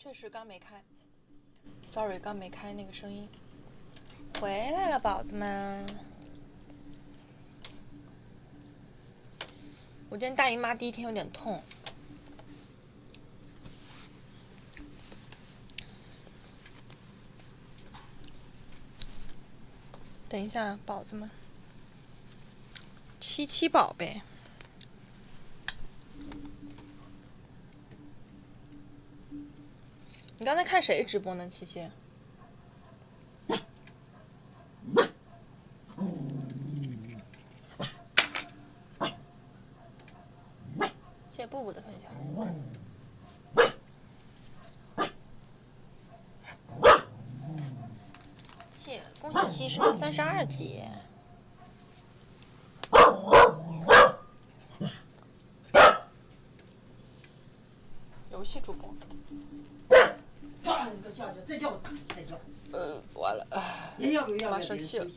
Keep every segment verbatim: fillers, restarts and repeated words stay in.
确实刚没开 ，sorry， 刚没开那个声音。回来了，宝子们。我今天大姨妈第一天有点痛。等一下，宝子们。七七宝贝。你刚才看谁直播呢？七七。谢谢布布的分享。谢谢，恭喜七升到三十二级。游戏主播。 再叫我打你，再叫。 呃，完了， 人要不要？ 妈生气了。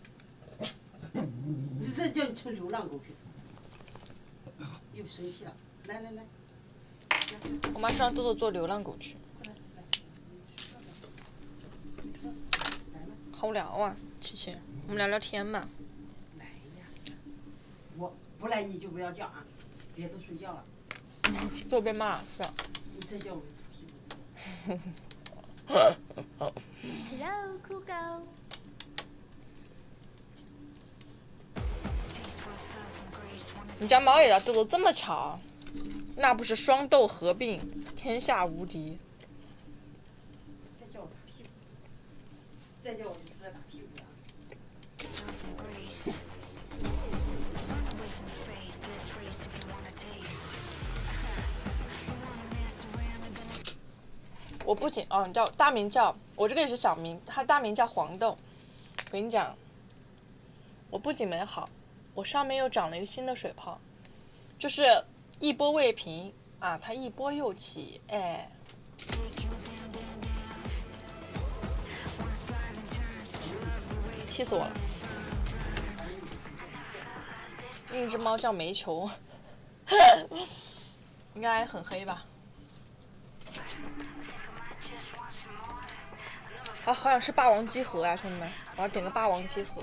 你这叫你成流浪狗去，又生气了。来来来， 我妈是让豆豆做流浪狗去。好无聊啊，琪琪，我们聊聊天吧。 来呀！我不来你就不要叫啊，别都睡觉了。 都被骂是吧？ 你再叫我屁股。 Hello， 酷狗。 你家猫也叫豆豆，这么巧？那不是双豆合并，天下无敌。 再叫我打屁股，再叫我就出来打屁股了。 我不仅哦，你叫大名叫我这个也是小名，他大名叫黄豆。我跟你讲，我不仅没好，我上面又长了一个新的水泡，就是一波未平啊，它一波又起，哎，气死我了！另一只猫叫煤球，应该很黑吧？啊，好想吃霸王鸡盒啊，兄弟们！我要点个霸王鸡盒。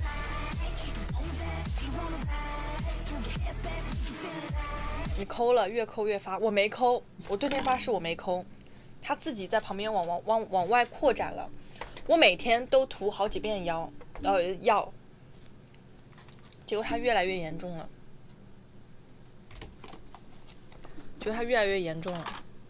你抠了，越抠越发，我没抠，我对天发誓我没抠，他自己在旁边往往往往外扩展了。我每天都涂好几遍腰，呃药，结果它越来越严重了，结果它越来越严重了。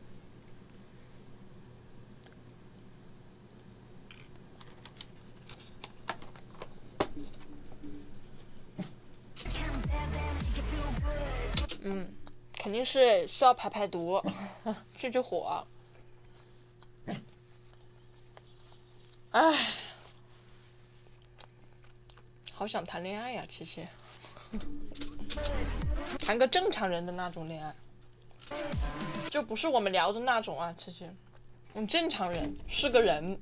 嗯，肯定是需要排排毒，去去火。唉，好想谈恋爱呀，琪琪，谈个正常人的那种恋爱，就不是我们聊的那种啊，琪琪，嗯，正常人是个人。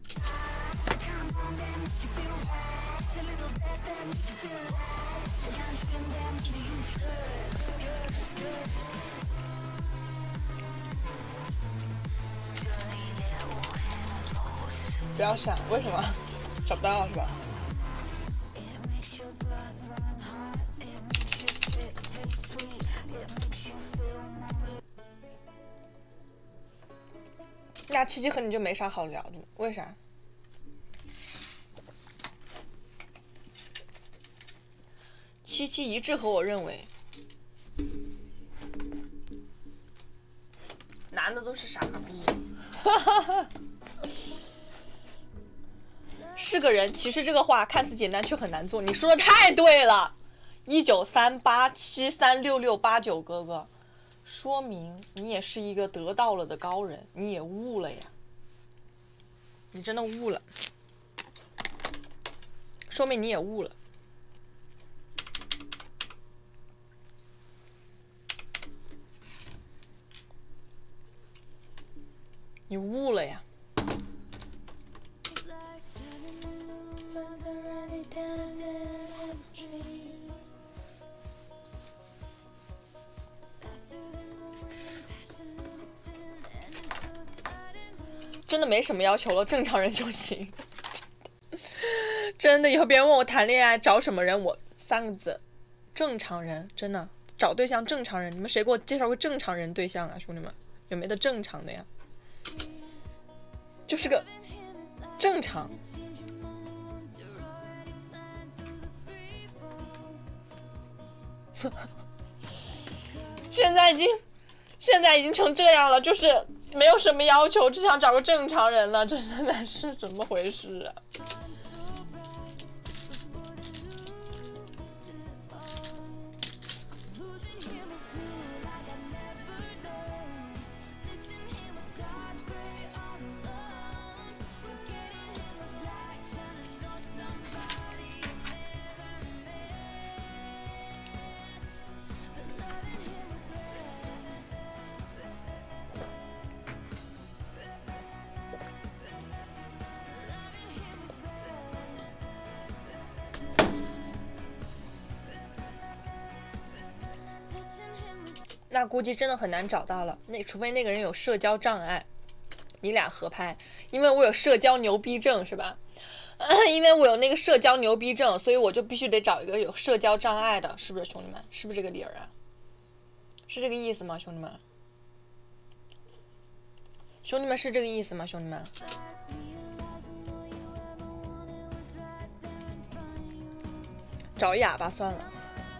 不要想为什么找不到是吧？那七七和你就没啥好聊的，为啥？七七一致和我认为，男的都是傻逼。哈哈哈。是个人，其实这个话看似简单却很难做。你说的太对了，一九三八七三六六八九哥哥，说明你也是一个得道了的高人，你也悟了呀，你真的悟了，说明你也悟了。你悟了呀。 真的没什么要求了，正常人就行。真的，以后别人问我谈恋爱找什么人，我三个字：正常人。真的，找对象正常人。你们谁给我介绍个正常人对象啊，兄弟们？有没得正常的呀？就是个正常。现在已经，现在已经成这样了，就是没有什么要求，只想找个正常人了，这现在是怎么回事啊？那估计真的很难找到了，那除非那个人有社交障碍，你俩合拍。因为我有社交牛逼症，是吧？因为我有那个社交牛逼症，所以我就必须得找一个有社交障碍的，是不是兄弟们？是不是这个理儿啊？是这个意思吗，兄弟们？兄弟们是这个意思吗，兄弟们？找哑巴算了。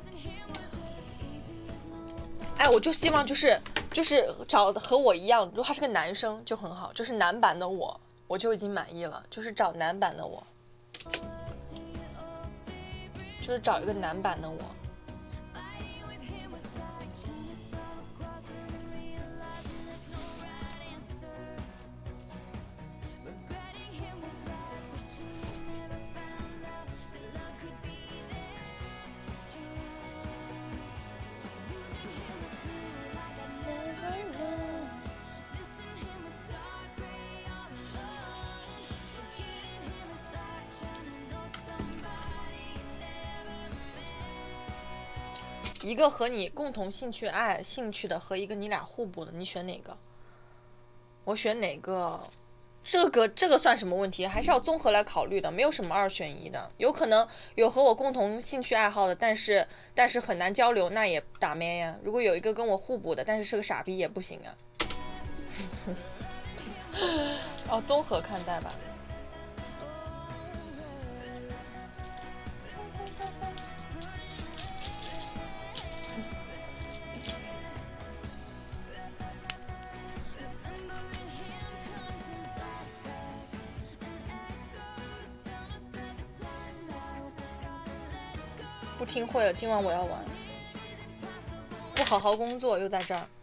哎，我就希望就是就是找和我一样，如果他是个男生就很好，就是男版的我，我就已经满意了。就是找男版的我，就是找一个男版的我。一个和你共同兴趣爱兴趣的和一个你俩互补的，你选哪个？我选哪个？这个这个算什么问题？还是要综合来考虑的，没有什么二选一的。有可能有和我共同兴趣爱好的，但是但是很难交流，那也打咩呀。如果有一个跟我互补的，但是是个傻逼也不行啊。哦，综合看待吧。不听会了，今晚我要玩。不好好工作又在这儿。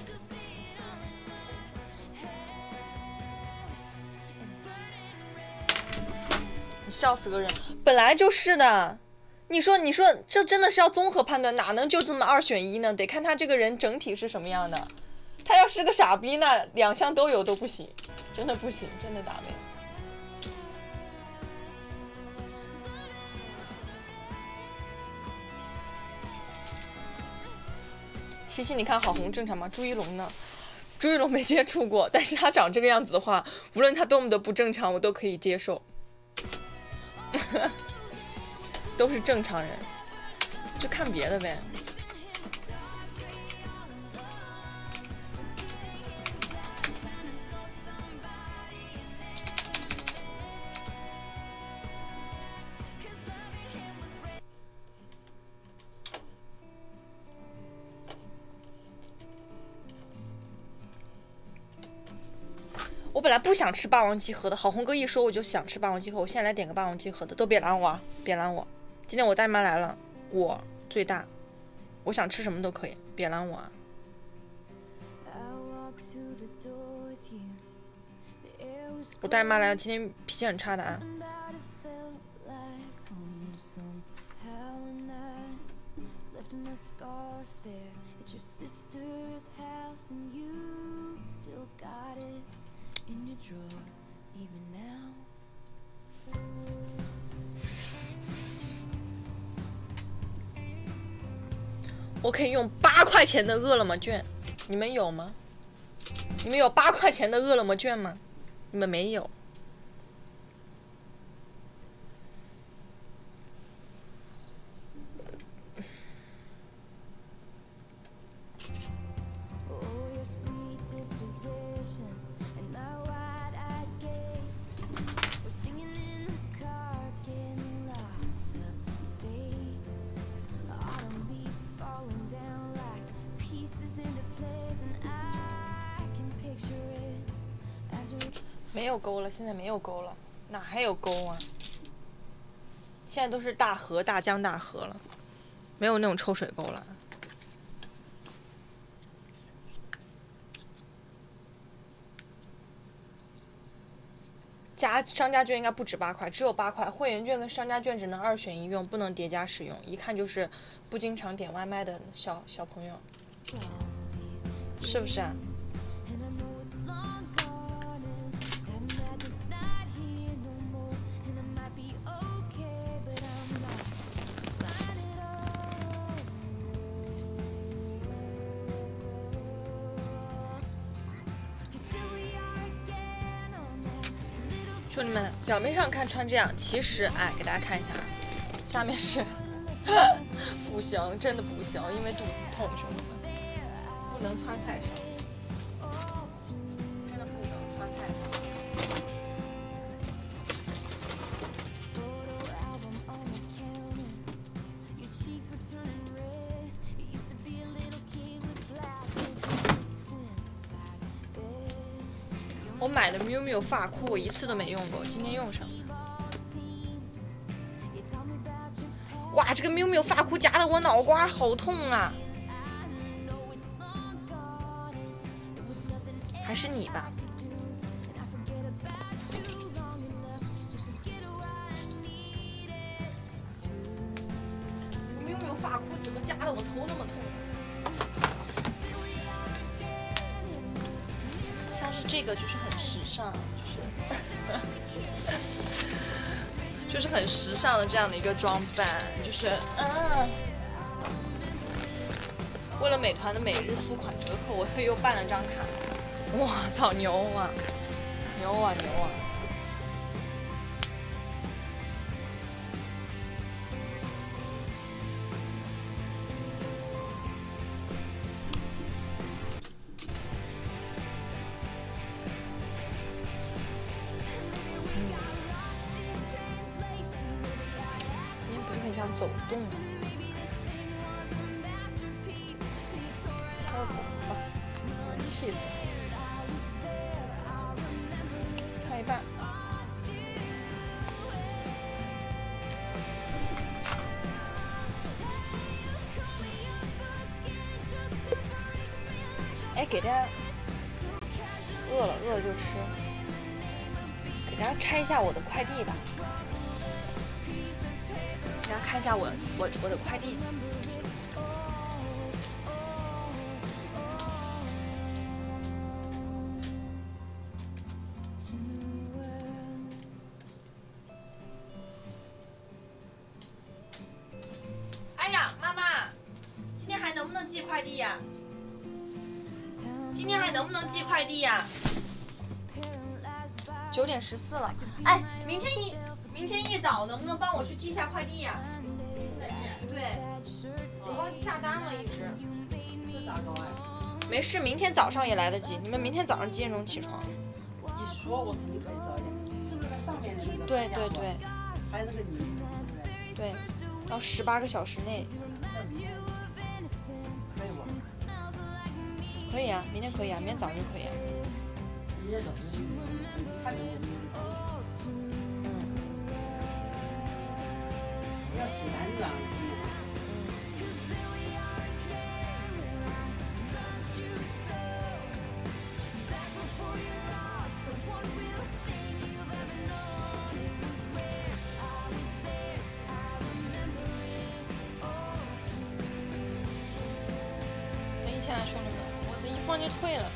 你笑死个人，本来就是的。你说你说这真的是要综合判断，哪能就这么二选一呢？得看他这个人整体是什么样的。他要是个傻逼，那两项都有都不行，真的不行，真的打没。七夕，你看好红正常吗？朱一龙呢？朱一龙没接触过，但是他长这个样子的话，无论他多么的不正常，我都可以接受。都是正常人，就看别的呗。我本来不想吃霸王鸡盒的，好红哥一说我就想吃霸王鸡盒，我现在来点个霸王鸡盒的，都别拦我，别拦我。今天我大妈来了，我最大，我想吃什么都可以，别拦我啊。我大妈来了，今天脾气很差的啊。我可以用八块钱的饿了么券，你们有吗？你们有八块钱的饿了么券吗？ 你们没有。没有沟了，现在没有沟了，哪还有沟啊？现在都是大河、大江大河了，没有那种抽水沟了。加商家券应该不止八块，只有八块。会员券跟商家券只能二选一用，不能叠加使用。一看就是不经常点外卖的小小朋友，是不是啊？兄弟们，表面上看穿这样，其实哎，给大家看一下，下面是不行，真的不行，因为肚子痛，兄弟们，不能穿太少，真的不能穿太少。我买的 miu miu 发箍，我一次都没用过，今天用上了。哇，这个 miu miu 发箍夹的我脑瓜好痛啊！还是你吧。miu miu 发箍怎么夹的我头那么痛啊？像是这个就是很时尚，就是就是很时尚的这样的一个装扮，就是嗯，为了美团的每日付款折扣，我特意又办了张卡。哇操，牛啊，牛啊，牛啊！想走动，擦个口红吧，气死了！擦一半。哎，给大家饿了饿了就吃，给大家拆一下我的快递吧。大家看一下我我我的快递，哎呀，妈妈，今天还能不能寄快递呀？今天还能不能寄快递呀？九点十四了，哎，明天一。明天一早能不能帮我去寄一下快递呀？对，我忘记下单了，一直。没事，明天早上也来得及。你们明天早上几点钟起床？ 一说我肯定可以早一点。是不是上面的那个？ 对对对。 还有那个你。 对，要十八个小时内。 可以吗？ 可以啊，明天可以啊，明天早上就可以啊。 明天早上看着我。要洗男子啊！ 等一下，兄弟们，我的一放就退了。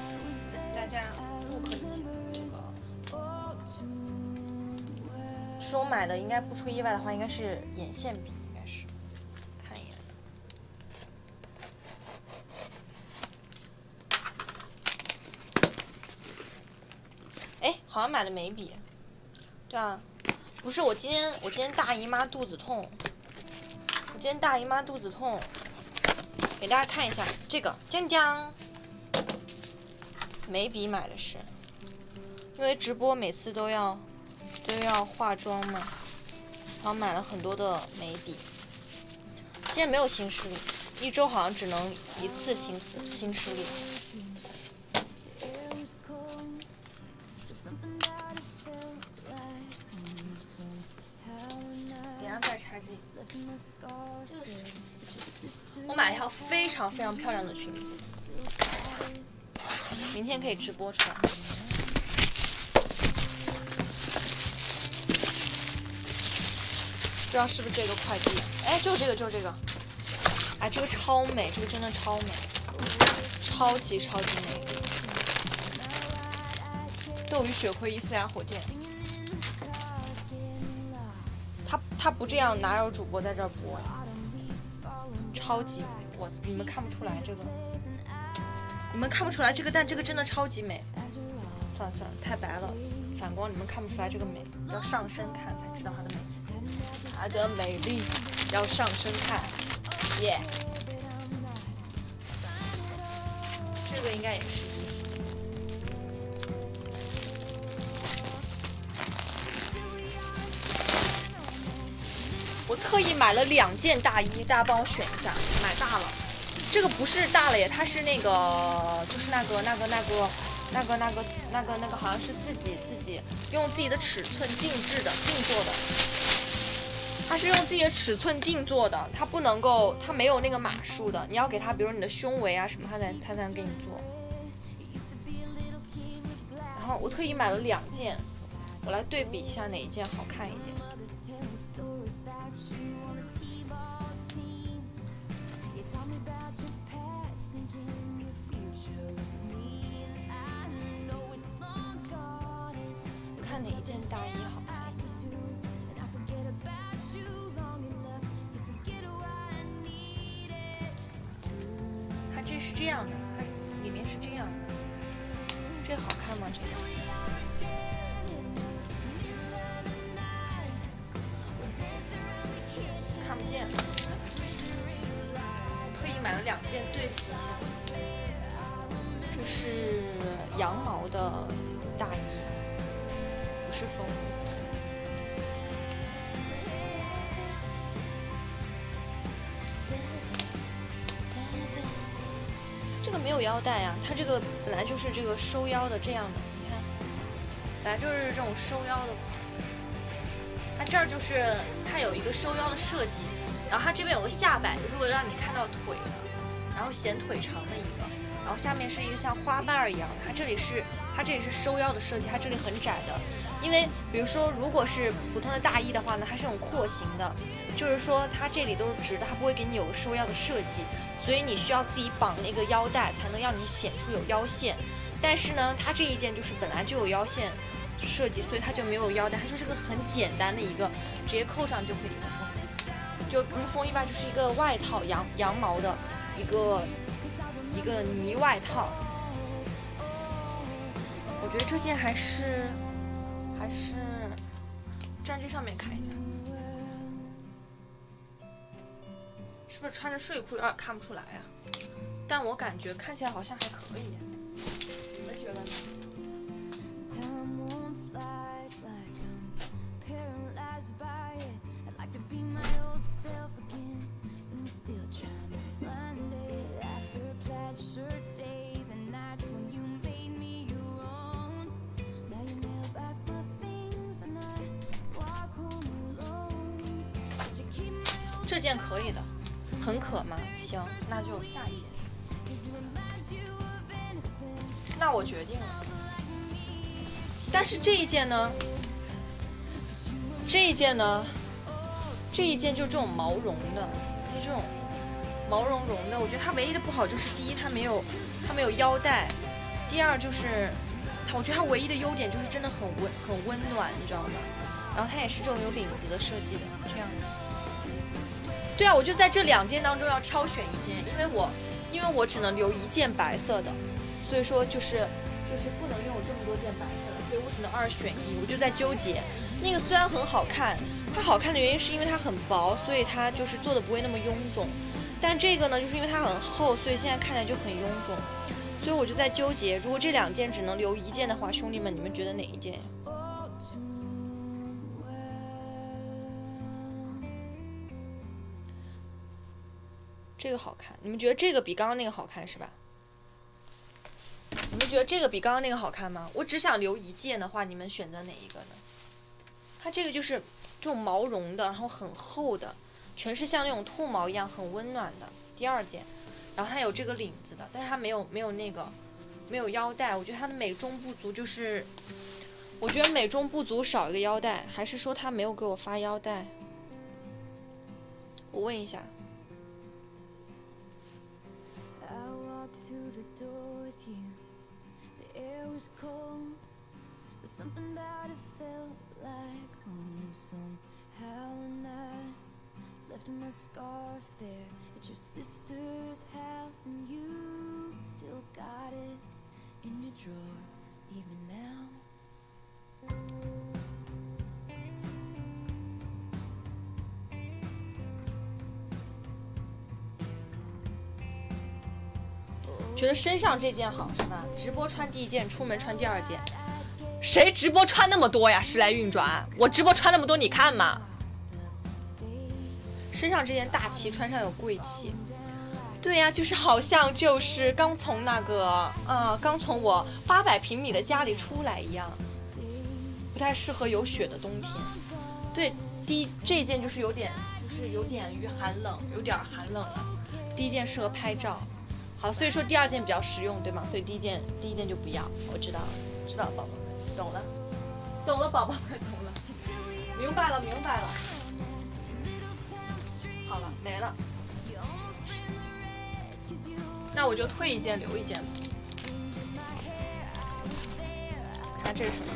大家 look 一下这个是我买的，应该不出意外的话，应该是眼线笔，应该是。看一眼。哎，好像买的眉笔。对啊，不是我今天，我今天大姨妈肚子痛，我今天大姨妈肚子痛，给大家看一下这个，江江。眉笔买的是，因为直播每次都要都要化妆嘛，然后买了很多的眉笔。现在没有新势力，一周好像只能一次新新势力。等下再拆这个。这个是什么？我买了一条非常非常漂亮的裙子。明天可以直播出来。不知道是不是这个快递？哎，就这个，就这个。哎，这个超美，这个真的超美，超级超级美。斗鱼血亏伊斯兰火箭。他他不这样，哪有主播在这儿播呀？超级，我你们看不出来这个。你们看不出来这个，但这个真的超级美。算了算了，太白了，反光你们看不出来这个美，要上身看才知道它的美。它的美丽要上身看，耶、yeah ！这个应该也是。我特意买了两件大衣，大家帮我选一下，买大了。这个不是大了耶，它是那个，就是那个那个那个那个那个那个那个，好像是自己自己用自己的尺寸定制的定做的。它是用自己的尺寸定做的，它不能够，它没有那个码数的。你要给它，比如你的胸围啊什么，它才它才能给你做。然后我特意买了两件，我来对比一下哪一件好看一点。看哪一件大衣好看一点。它这是这样的，它里面是这样的，这好看吗？这个看不见，特意买了两件对比一下。这是羊毛的大衣，不是风衣。这个没有腰带啊，它这个本来就是这个收腰的这样的，你看，本来就是这种收腰的款。它这儿就是它有一个收腰的设计，然后它这边有个下摆，如果让你看到腿的，然后显腿长的一个，然后下面是一个像花瓣一样的，它这里是它这里是收腰的设计，它这里很窄的。因为比如说如果是普通的大衣的话呢，它是这种廓形的，就是说它这里都是直的，它不会给你有个收腰的设计，所以你需要自己绑那个腰带才能让你显出有腰线。但是呢，它这一件就是本来就有腰线设计，所以它就没有腰带，它就是个很简单的一个直接扣上就可以的风衣，就不是风衣吧，就是一个外套，羊羊毛的一个一个呢外套。我觉得这件还是还是站这上面看一下，是不是穿着睡裤有点看不出来呀、啊？但我感觉看起来好像还可以，你们觉得呢？这件可以的，很可吗？行，那就下一件。那我决定了。但是这一件呢？这一件呢？这一件就是这种毛绒的，可以这种毛茸茸的。我觉得它唯一的不好就是，第一它没有它没有腰带，第二就是它，我觉得它唯一的优点就是真的很温很温暖，你知道吗？ 然后它也是这种有领子的设计的，这样的。对啊，我就在这两件当中要挑选一件，因为我因为我只能留一件白色的，所以说就是就是不能拥有这么多件白色的，所以我只能二选一，我就在纠结。那个虽然很好看，它好看的原因是因为它很薄，所以它就是做的不会那么臃肿。但这个呢，就是因为它很厚，所以现在看起来就很臃肿。所以我就在纠结，如果这两件只能留一件的话，兄弟们，你们觉得哪一件呀？这个好看，你们觉得这个比刚刚那个好看是吧？你们觉得这个比刚刚那个好看吗？我只想留一件的话，你们选择哪一个呢？它这个就是这种毛绒的，然后很厚的，全是像那种兔毛一样很温暖的。第二件，然后它有这个领子的，但是它没有没有那个没有腰带，我觉得它的美中不足就是，我觉得美中不足少一个腰带，还是说他没有给我发腰带？我问一下。Something about it felt like home somehow, and I left my scarf there at your sister's house, and you still got it in your drawer even now. Oh, 觉得身上这件好是吧？直播穿第一件，出门穿第二件。谁直播穿那么多呀？时来运转，我直播穿那么多，你看嘛。身上这件大旗，穿上有贵气。对呀，就是好像就是刚从那个啊、呃，刚从我八百平米的家里出来一样，不太适合有雪的冬天。对，第一这一件就是有点，就是有点于寒冷，有点寒冷了。第一件适合拍照，好，所以说第二件比较实用，对吗？所以第一件第一件就不要，我知道了，知道了，宝宝。懂了，懂了，宝宝们懂了，明白了，明白了。好了，没了。那我就退一件，留一件吧。看这是什么？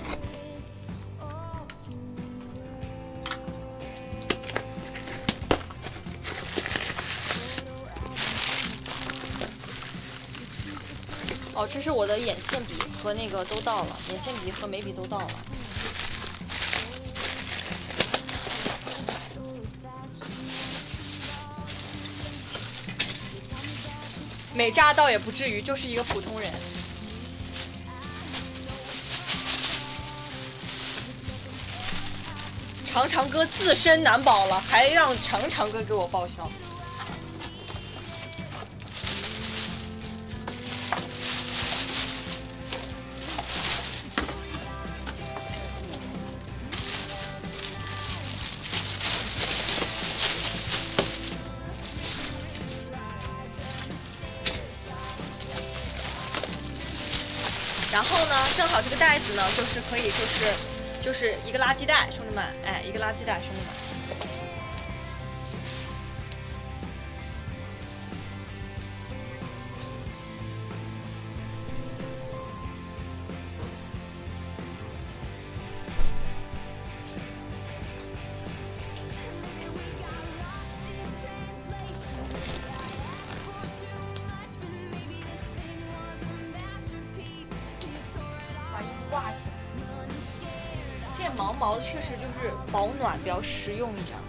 哦，这是我的眼线笔和那个都到了，眼线笔和眉笔都到了。美渣倒也不至于，就是一个普通人。长长哥自身难保了，还让长长哥给我报销。然后呢，正好这个袋子呢，就是可以，就是就是一个垃圾袋，兄弟们，哎，一个垃圾袋，兄弟们。毛毛确实就是保暖，比较实用一点。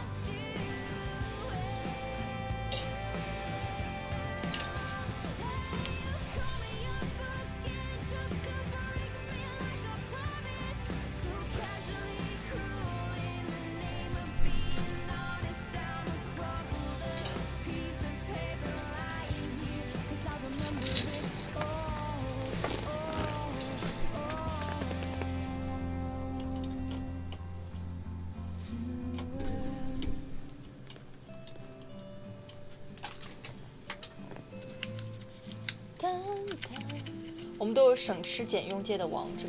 我们都是省吃俭用界的王者。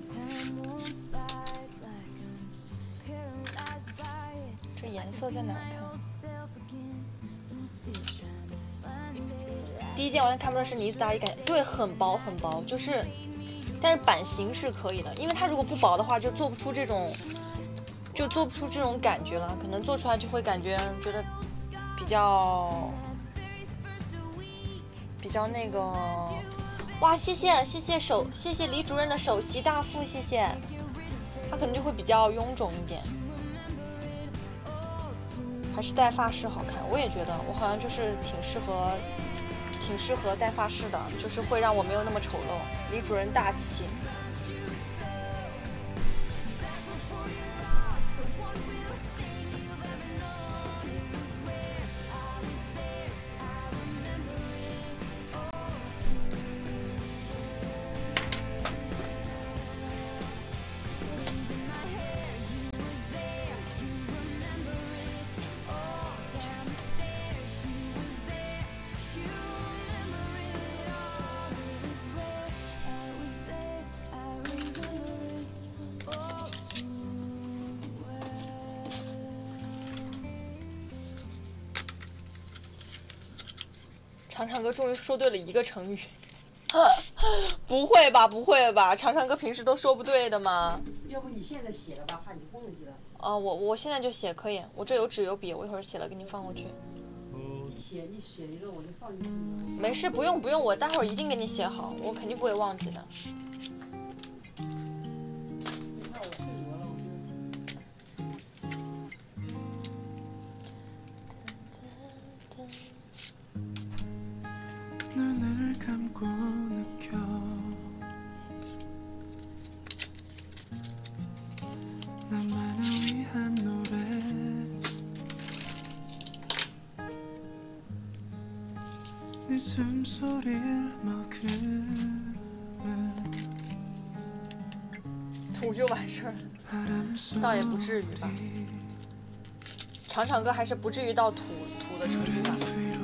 这颜色在哪儿看？第一件完全看不出来是呢子大衣，感觉对，很薄很薄，就是，但是版型是可以的，因为它如果不薄的话，就做不出这种就做不出这种感觉了，可能做出来就会感觉觉得比较比较那个。哇，谢谢谢谢首谢谢李主任的首席大夫，谢谢。他可能就会比较臃肿一点，还是戴发饰好看。我也觉得，我好像就是挺适合，挺适合戴发饰的，就是会让我没有那么丑陋。李主任大气。长长哥终于说对了一个成语，不会吧？不会吧？长长哥平时都说不对的吗？ 要不你现在写了吧，怕你忘记了。 啊，我我现在就写可以，我这有纸有笔，我一会儿写了给你放过去。 你写你写一个我就放进去。 没事，不用不用，我待会儿一定给你写好，我肯定不会忘记的。 你看我睡着了。 눈을 감고 느껴 나만을 위한 노래 네 숨소리를 머금은 土就完事儿了，倒也不至于吧。长长哥还是不至于到土土的程度吧。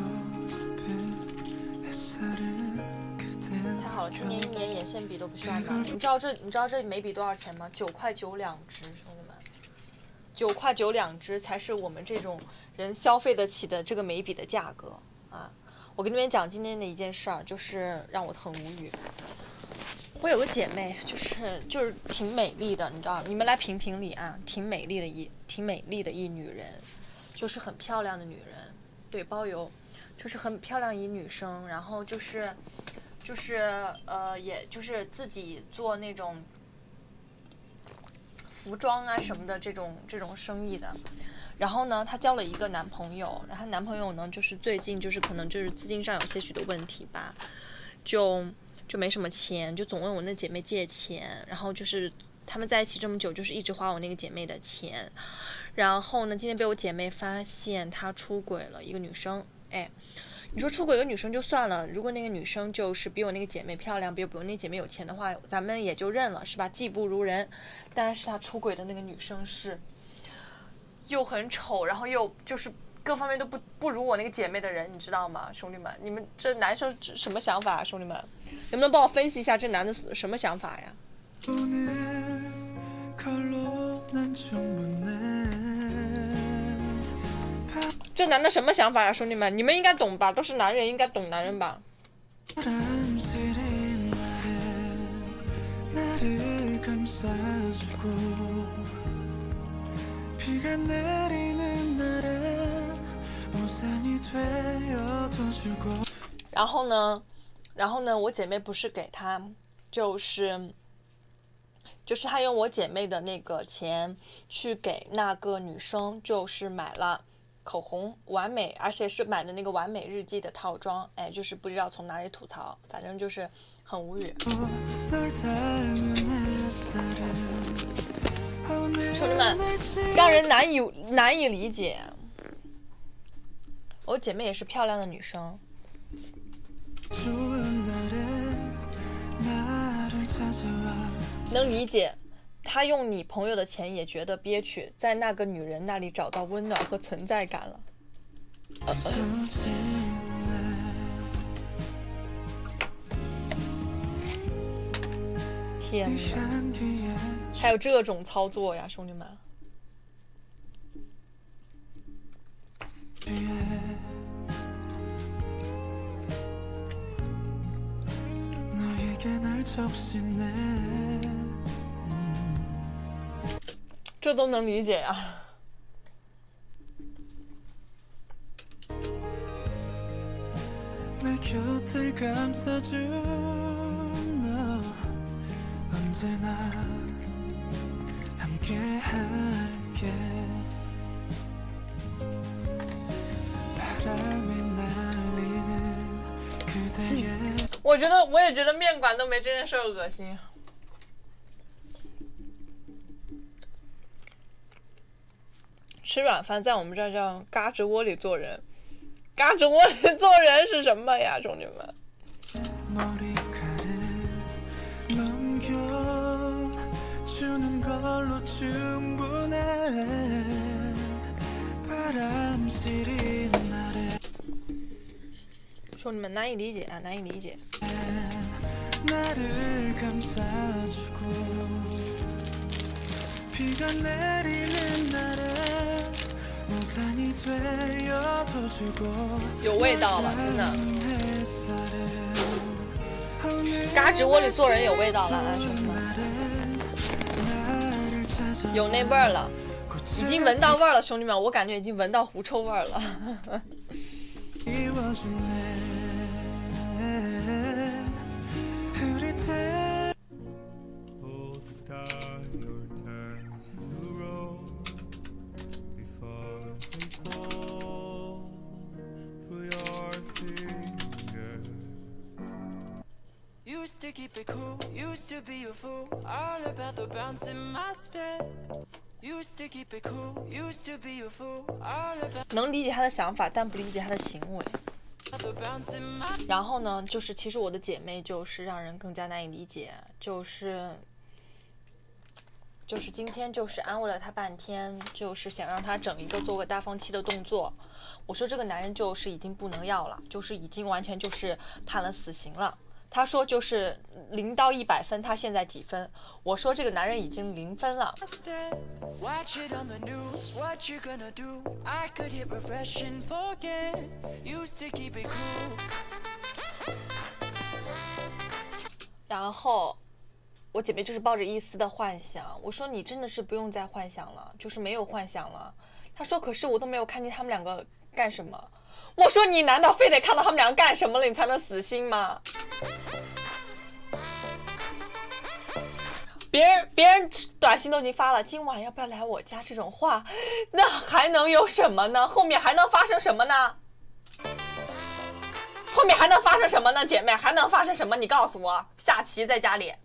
太好了，今年一年眼线笔都不需要买。你知道这你知道这眉笔多少钱吗？九块九两支，兄弟们，九块九两支才是我们这种人消费得起的这个眉笔的价格啊！我跟你们讲今天的一件事儿，就是让我很无语。我有个姐妹，就是就是挺美丽的，你知道，你们来评评理啊，挺美丽的一挺美丽的一女人，就是很漂亮的女人，对，包邮，就是很漂亮一女生，然后就是就是呃，也就是自己做那种服装啊什么的这种这种生意的。然后呢，她交了一个男朋友，然后男朋友呢，就是最近就是可能就是资金上有些许的问题吧，就。就没什么钱，就总问我那姐妹借钱，然后就是他们在一起这么久，就是一直花我那个姐妹的钱。然后呢，今天被我姐妹发现她出轨了一个女生。哎，你说出轨一个女生就算了，如果那个女生就是比我那个姐妹漂亮，比我那姐妹有钱的话，咱们也就认了，是吧？技不如人。但是她出轨的那个女生是又很丑，然后又就是各方面都不不如我那个姐妹的人，你知道吗，兄弟们？你们这男生什么想法啊，兄弟们？能不能帮我分析一下这男的什么想法呀？这男的什么想法呀，兄弟们？你们应该懂吧？都是男人，应该懂男人吧？然后呢，然后呢，我姐妹不是给他，就是就是他用我姐妹的那个钱去给那个女生，就是买了口红完美，而且是买的那个完美日记的套装。哎，就是不知道从哪里吐槽，反正就是很无语。兄弟们，让人难以难以理解。我姐妹也是漂亮的女生。能理解，她用你朋友的钱也觉得憋屈，在那个女人那里找到温暖和存在感了。呃呃、天哪，还有这种操作呀，兄弟们！ 这都能理解呀。 내 곁을 감싸준 너 언제나 함께 할게 바람에 날리는 그대의 我觉得，我也觉得面馆都没这件事儿恶心。吃软饭在我们这儿叫嘎吱窝里做人，嘎吱窝里做人是什么呀，兄弟们？ 머리카락 넘겨주는 걸로 충분해 바람 시린 날에 兄弟们难以理解啊，难以理解。 나를 감싸주고 비가 내리는 날에 우산이 되어줘주고 有味道了，真的。嘎吱窝里做人有味道了啊，兄弟们，有那味儿了，已经闻到味儿了，兄弟们，我感觉已经闻到狐臭味儿了。 Used to keep it cool, used to be a fool, all about the bounce in my step. Used to keep it cool, used to be a fool, all about 能理解他的想法，但不理解他的行为。 the bounce in my 然后呢，就是其实我的姐妹就是让人更加难以理解，就是就是今天就是安慰了她半天，就是想让她整一个做个大放弃的动作。我说这个男人就是已经不能要了，就是已经完全就是判了死刑了。他说就是零到一百分，他现在几分？我说这个男人已经零分了。 step. Watch it on the news, what you gonna do? I could hit refresh and forget. Used to keep it cool. 然后我姐妹就是抱着一丝的幻想，我说你真的是不用再幻想了，就是没有幻想了。她说可是我都没有看见他们两个干什么。我说你难道非得看到他们两个干什么了你才能死心吗？别人别人短信都已经发了，今晚要不要来我家这种话，那还能有什么呢？后面还能发生什么呢？后面还能发生什么呢？姐妹还能发生什么？你告诉我，下棋在家里。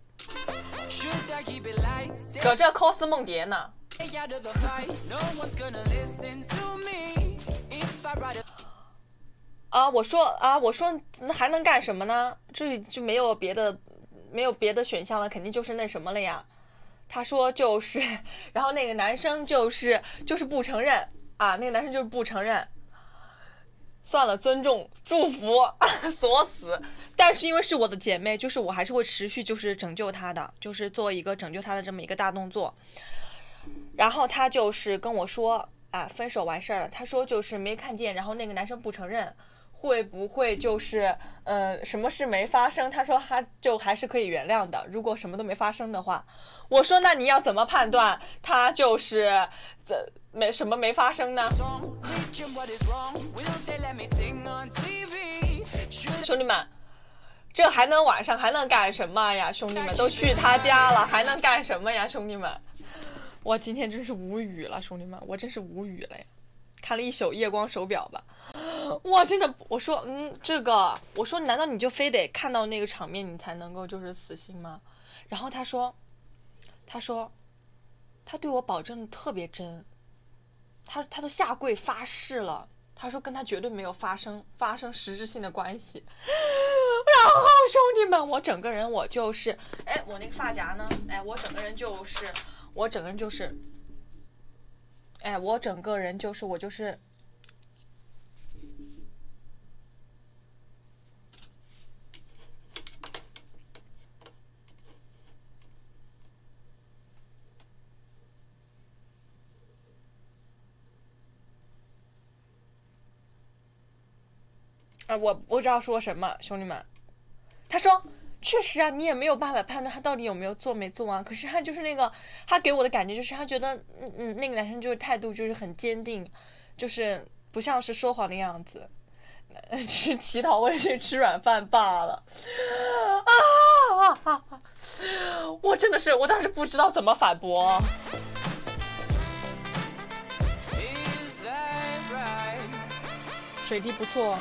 Should I keep it light? Stay 搁这 cos 梦蝶呢。 out of the fight. No one's gonna listen to me. If I write a 啊，我说啊，我说那还能干什么呢？这就没有别的，没有别的选项了，肯定就是那什么了呀。他说就是，然后那个男生就是就是不承认啊，那个男生就是不承认。算了，尊重、祝福、锁死。但是因为是我的姐妹，就是我还是会持续就是拯救她的，就是做一个拯救她的这么一个大动作。然后他就是跟我说啊，分手完事儿了。他说就是没看见，然后那个男生不承认，会不会就是呃什么事没发生？他说他就还是可以原谅的，如果什么都没发生的话。我说那你要怎么判断他就是怎没什么没发生呢？ song, preaching what is wrong. Will they let me sing on T V? Should 兄弟们，这还能晚上还能干什么呀？兄弟们都去他家了，还能干什么呀？兄弟们，我今天真是无语了，兄弟们，我真是无语了呀！看了一宿夜光手表吧，哇，真的，我说，嗯，这个，我说，难道你就非得看到那个场面你才能够就是死心吗？然后他说，他说，他对我保证的特别真，他他都下跪发誓了。他说跟他绝对没有发生发生实质性的关系，然后兄弟们，我整个人我就是，哎，我那个发夹呢？哎，我整个人就是，我整个人就是，哎，我整个人就是我就是。啊，我不知道说什么，兄弟们。他说确实啊，你也没有办法判断他到底有没有做没做啊。可是他就是那个，他给我的感觉就是他觉得，嗯嗯，那个男生就是态度就是很坚定，就是不像是说谎的样子，只是乞讨为了去吃软饭罢了。啊啊啊！我真的是，我当时不知道怎么反驳。水滴不错。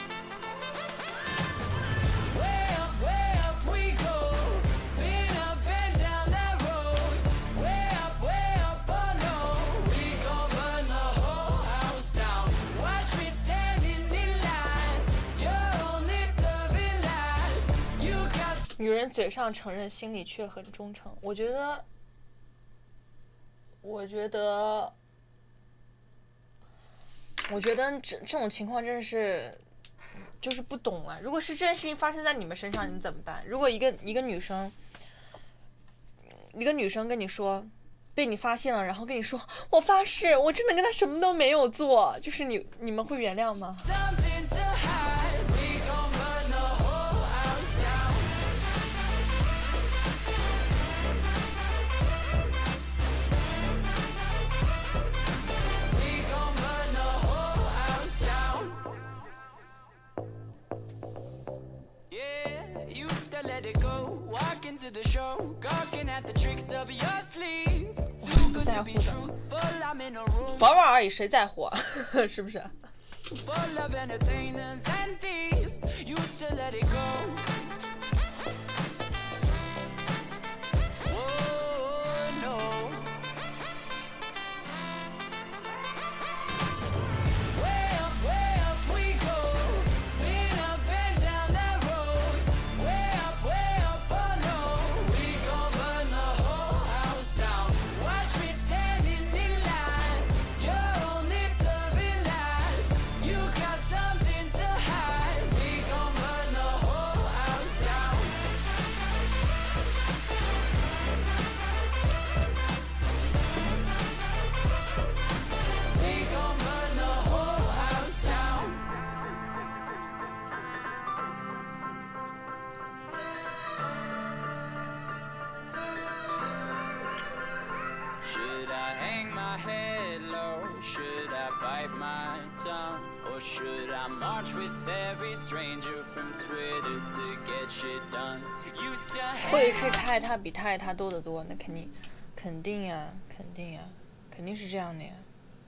女人嘴上承认，心里却很忠诚。我觉得，我觉得，我觉得这这种情况真的是，就是不懂啊。如果是这件事情发生在你们身上，你们怎么办？如果一个一个女生，一个女生跟你说，被你发现了，然后跟你说，我发誓，我真的跟他什么都没有做，就是你你们会原谅吗？我不在乎的，玩玩而已，谁在乎啊？是不是？ Should I hang my head low? Should I bite my tongue? Or should I march with every stranger from Twitter to get shit done? Used to hate 会是他爱他比他爱他多得多，那肯定，肯定呀，肯定呀，肯定是这样的呀。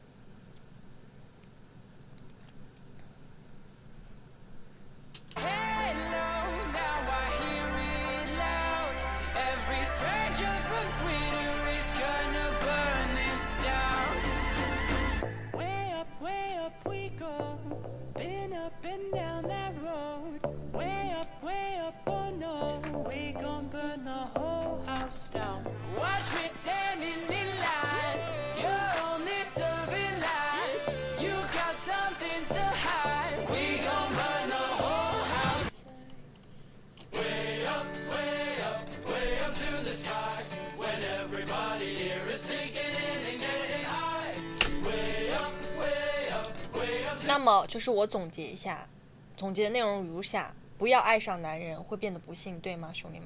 Been down that road, way up, way up, oh no, we gon' burn the whole house down. Watch me standing in line, you're only serving lies. You got something to hide, we gon' burn the whole house. Way up, way up, way up to the sky, when everybody here is sneaking in and getting high. Way up, way up, way up. 那么就是我总结一下，总结的内容如下：不要爱上男人会变得不幸，对吗，兄弟们？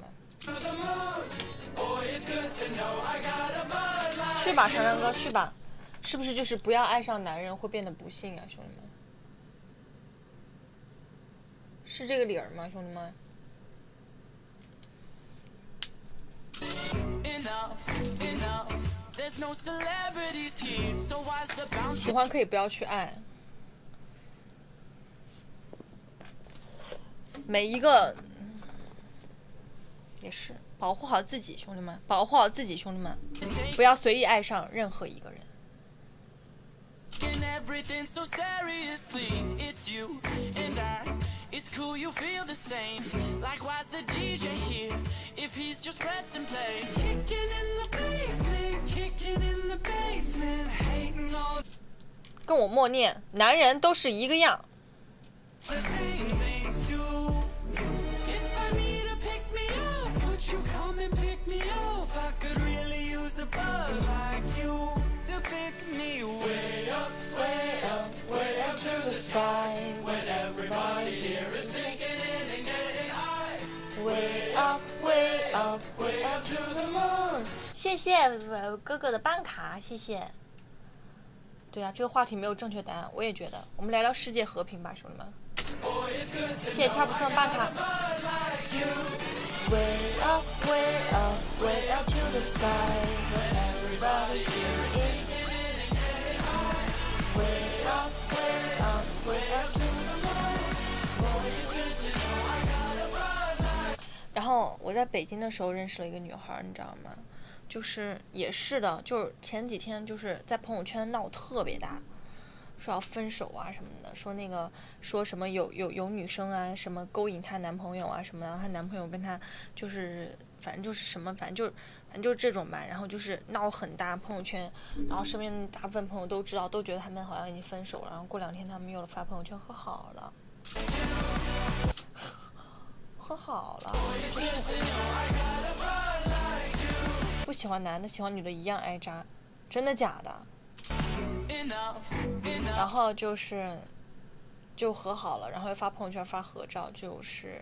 去吧，长长哥，去吧。是不是就是不要爱上男人会变得不幸啊，兄弟们？是这个理儿吗，兄弟们？ 喜欢可以不要去爱。每一个也是保护好自己，兄弟们，保护好自己，兄弟们，不要随意爱上任何一个人。 It's cool, you feel the same. Likewise, the D J here, if he's just press and play. Kicking in the basement, kicking in the basement, hating all 跟我默念，男人都是一个样。 the same things do. If I need to pick me up, would you come and pick me up? I could really use a bud like you to pick me way up, way up, way up to the sky. When everybody here is sinking in and getting high. Way up. 谢谢呃哥哥的办卡，谢谢。对啊，这个话题没有正确答案，我也觉得。我们聊聊世界和平吧，兄弟们。谢谢跳不上办卡。Way up, way up, way up to the sky, where everybody here is. Way up, way up, way up to the light. 然后我在北京的时候认识了一个女孩，你知道吗？就是也是的，就是前几天就是在朋友圈闹特别大，说要分手啊什么的，说那个说什么有有有女生啊什么勾引她男朋友啊什么的，她男朋友跟她就是反正就是什么反正就是反正就是这种吧，然后就是闹很大朋友圈，然后身边大部分朋友都知道，都觉得他们好像已经分手了，然后过两天他们又发朋友圈和好了。和好了，不喜欢男的，喜欢女的一样挨扎，真的假的？然后就是就和好了，然后又发朋友圈发合照，就是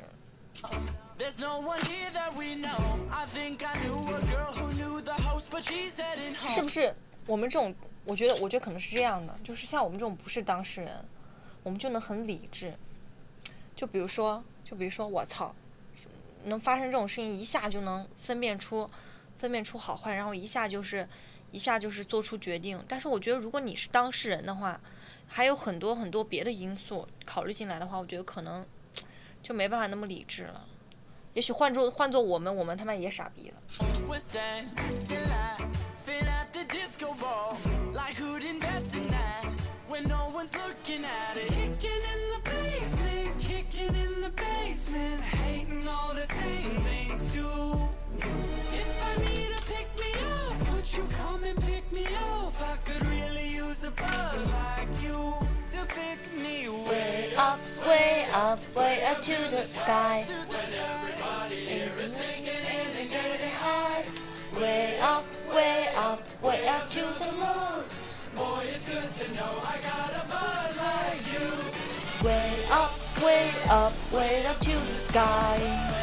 是不是我们这种？我觉得，我觉得可能是这样的，就是像我们这种不是当事人，我们就能很理智。就比如说，就比如说，我操，能发生这种事情，一下就能分辨出，分辨出好坏，然后一下就是，一下就是做出决定。但是我觉得，如果你是当事人的话，还有很多很多别的因素考虑进来的话，我觉得可能就没办法那么理智了。也许换做换做我们，我们他妈也傻逼了。When no one's looking at it, kicking in the basement, kicking in the basement, hating all the same things too. If I need to pick me up, would you come and pick me up? I could really use a bud like you to pick me way up, way up, way up to the sky. It's getting high. Way up, way up, way up to the moon. Boy, it's good to know I got a bud like you. Way up, way up, way up to the sky.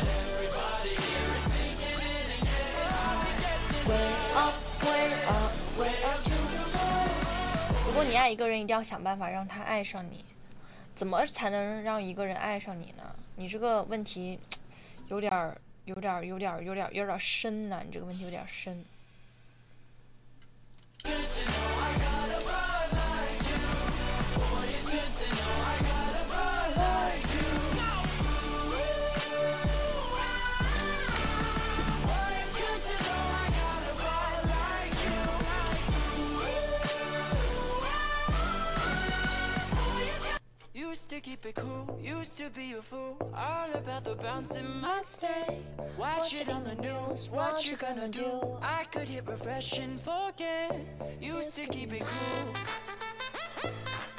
Way up, way up, way up to the moon. 如果你爱一个人，一定要想办法让他爱上你。怎么才能让一个人爱上你呢？你这个问题有点儿、有点儿、有点儿、有点儿、有点儿深呐、啊！你这个问题有点深。Used to keep it cool, used to be a fool, all about the bounce in my stay. Watch it on the news, what you gonna do? I could hit refresh and forget. Used to keep it cool.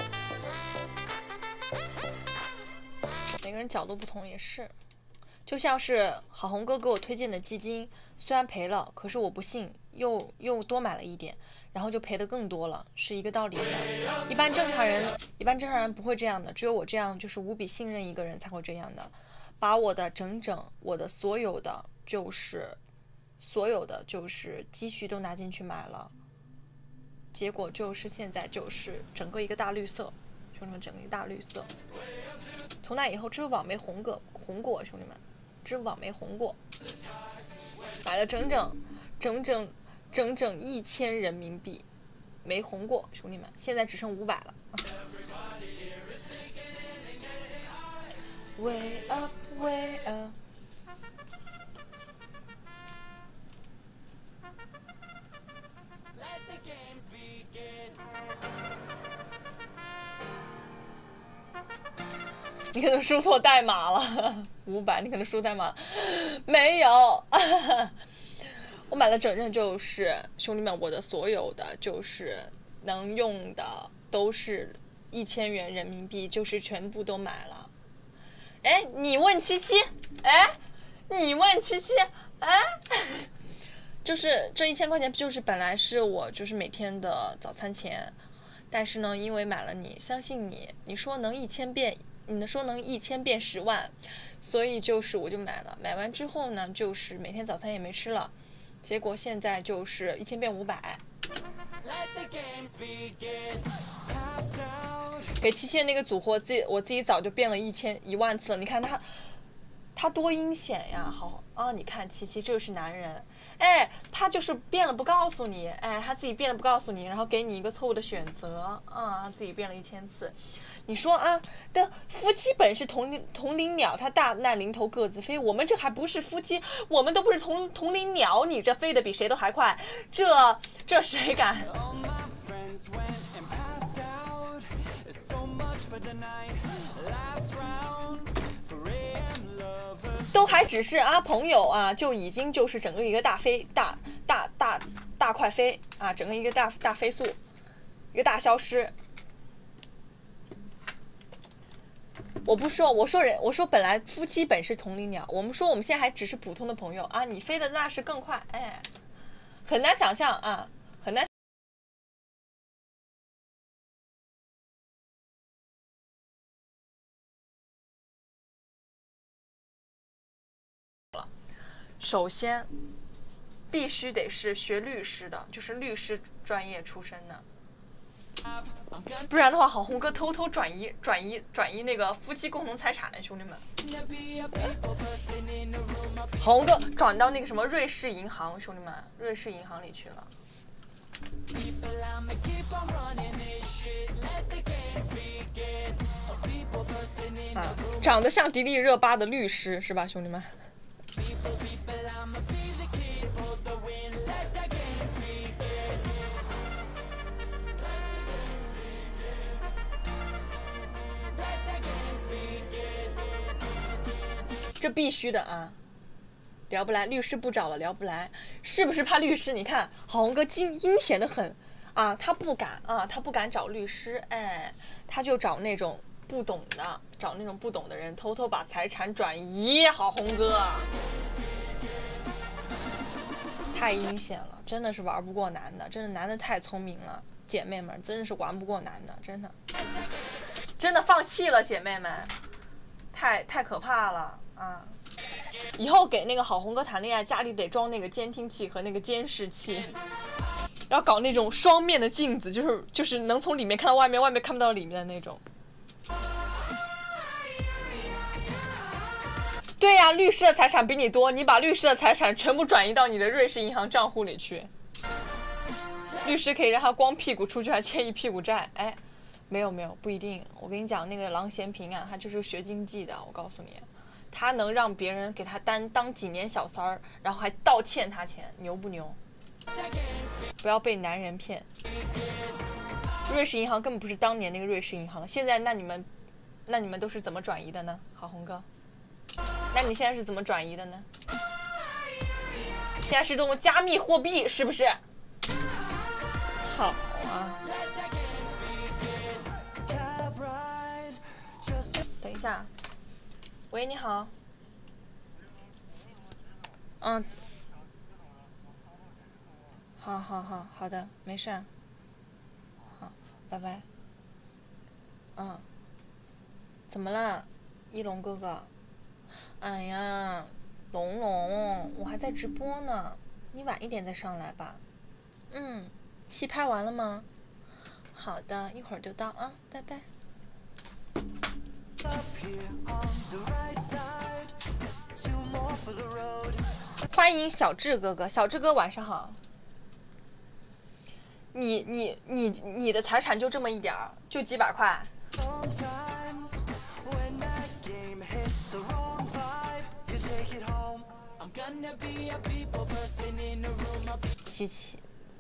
每个人角度不同也是，就像是好红哥给我推荐的基金，虽然赔了，可是我不信，又又多买了一点。然后就赔得更多了，是一个道理的。一般正常人，一般正常人不会这样的，只有我这样就是无比信任一个人才会这样的，把我的整整我的所有的就是所有的就是积蓄都拿进去买了，结果就是现在就是整个一个大绿色，兄弟们，整个一个大绿色。从那以后，支付宝没红过，红过，兄弟们，支付宝没红过，买了整整整整。整整一千人民币，没红过，兄弟们，现在只剩五百了。Way up, way up。你可能输错代码了，五百，你可能输代码了，没有。我买的整整就是兄弟们，我的所有的就是能用的都是一千元人民币，就是全部都买了。哎，你问七七，哎，你问七七，哎，就是这一千块钱，就是本来是我就是每天的早餐钱，但是呢，因为买了你，相信你，你说能一千变，你说能一千变十万，所以就是我就买了。买完之后呢，就是每天早餐也没吃了。 结果现在就是一千变五百。给七七的那个组合，自己我自己早就变了一千一万次了。你看他，他多阴险呀！好啊，你看七七，这个是男人，哎，他就是变了不告诉你，哎，他自己变了不告诉你，然后给你一个错误的选择啊，自己变了一千次。你说啊，的夫妻本是同林同林鸟，它大难临头各自飞。我们这还不是夫妻，我们都不是同同林鸟，你这飞得比谁都还快，这这谁敢？都还只是啊朋友啊，就已经就是整个一个大飞大大大大快飞啊，整个一个大大飞速，一个大消失。我不说，我说人，我说本来夫妻本是同林鸟，我们说我们现在还只是普通的朋友啊，你飞的那是更快，哎，很难想象啊，很难。首先，必须得是学律师的，就是律师专业出身的。不然的话，好红哥偷偷转移、转移、转移那个夫妻共同财产，兄弟们。好红哥转到那个什么瑞士银行，兄弟们，瑞士银行里去了。啊，长得像迪丽热巴的律师是吧，兄弟们？这必须的啊，聊不来，律师不找了，聊不来，是不是怕律师？你看好红哥阴阴险的很啊，他不敢啊，他不敢找律师，哎，他就找那种不懂的，找那种不懂的人，偷偷把财产转移。好红哥太阴险了，真的是玩不过男的，真的男的太聪明了，姐妹们真的是玩不过男的，真的，真的放弃了，姐妹们，太太可怕了。啊！以后给那个好红哥谈恋爱，家里得装那个监听器和那个监视器，要搞那种双面的镜子，就是就是能从里面看到外面，外面看不到里面的那种。对呀、啊，律师的财产比你多，你把律师的财产全部转移到你的瑞士银行账户里去，律师可以让他光屁股出去，还欠一屁股债。哎，没有没有，不一定。我跟你讲，那个郎咸平啊，他就是学经济的，我告诉你。他能让别人给他担当几年小三儿，然后还倒欠他钱，牛不牛？不要被男人骗。瑞士银行根本不是当年那个瑞士银行了，现在那你们，那你们都是怎么转移的呢？好红哥，那你现在是怎么转移的呢？现在是用加密货币，是不是？好啊。等一下。喂，你好。嗯。好好好好的，没事。好，拜拜。嗯。怎么了，一龙哥哥？哎呀，龙龙，我还在直播呢，你晚一点再上来吧。嗯，戏拍完了吗？好的，一会儿就到啊，拜拜。欢迎小智哥哥，小智哥晚上好。你你你你的财产就这么一点儿，就几百块。七七。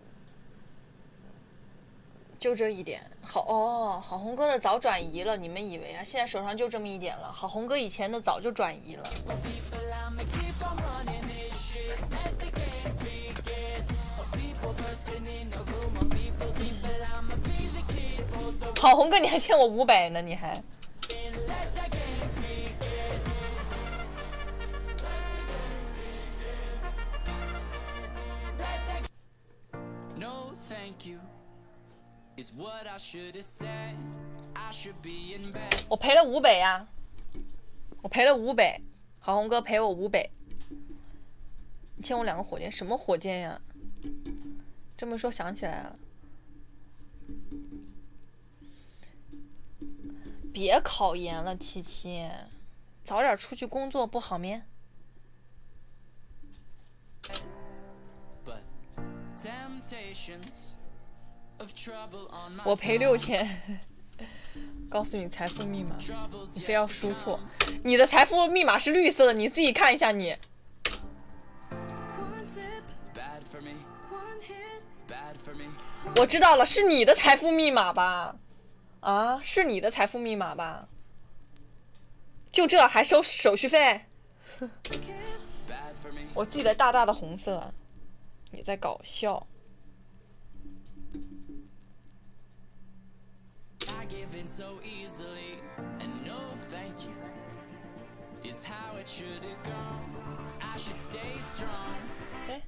就这一点，好哦，好红哥的早转移了，你们以为啊？现在手上就这么一点了，好红哥以前的早就转移了。好红哥，你还欠我五百呢，你还。 No, thank you. 我赔了五百呀，我赔了五百，好红哥赔我五百。 你欠我两个火箭，什么火箭呀？这么说想起来了，别考研了，七七，早点出去工作不好咩？我赔六千。告诉你财富密码，你非要输错。你的财富密码是绿色的，你自己看一下你。我知道了，是你的财富密码吧？啊，是你的财富密码吧？就这还收手续费？我记得大大的红色，你在搞笑。哎。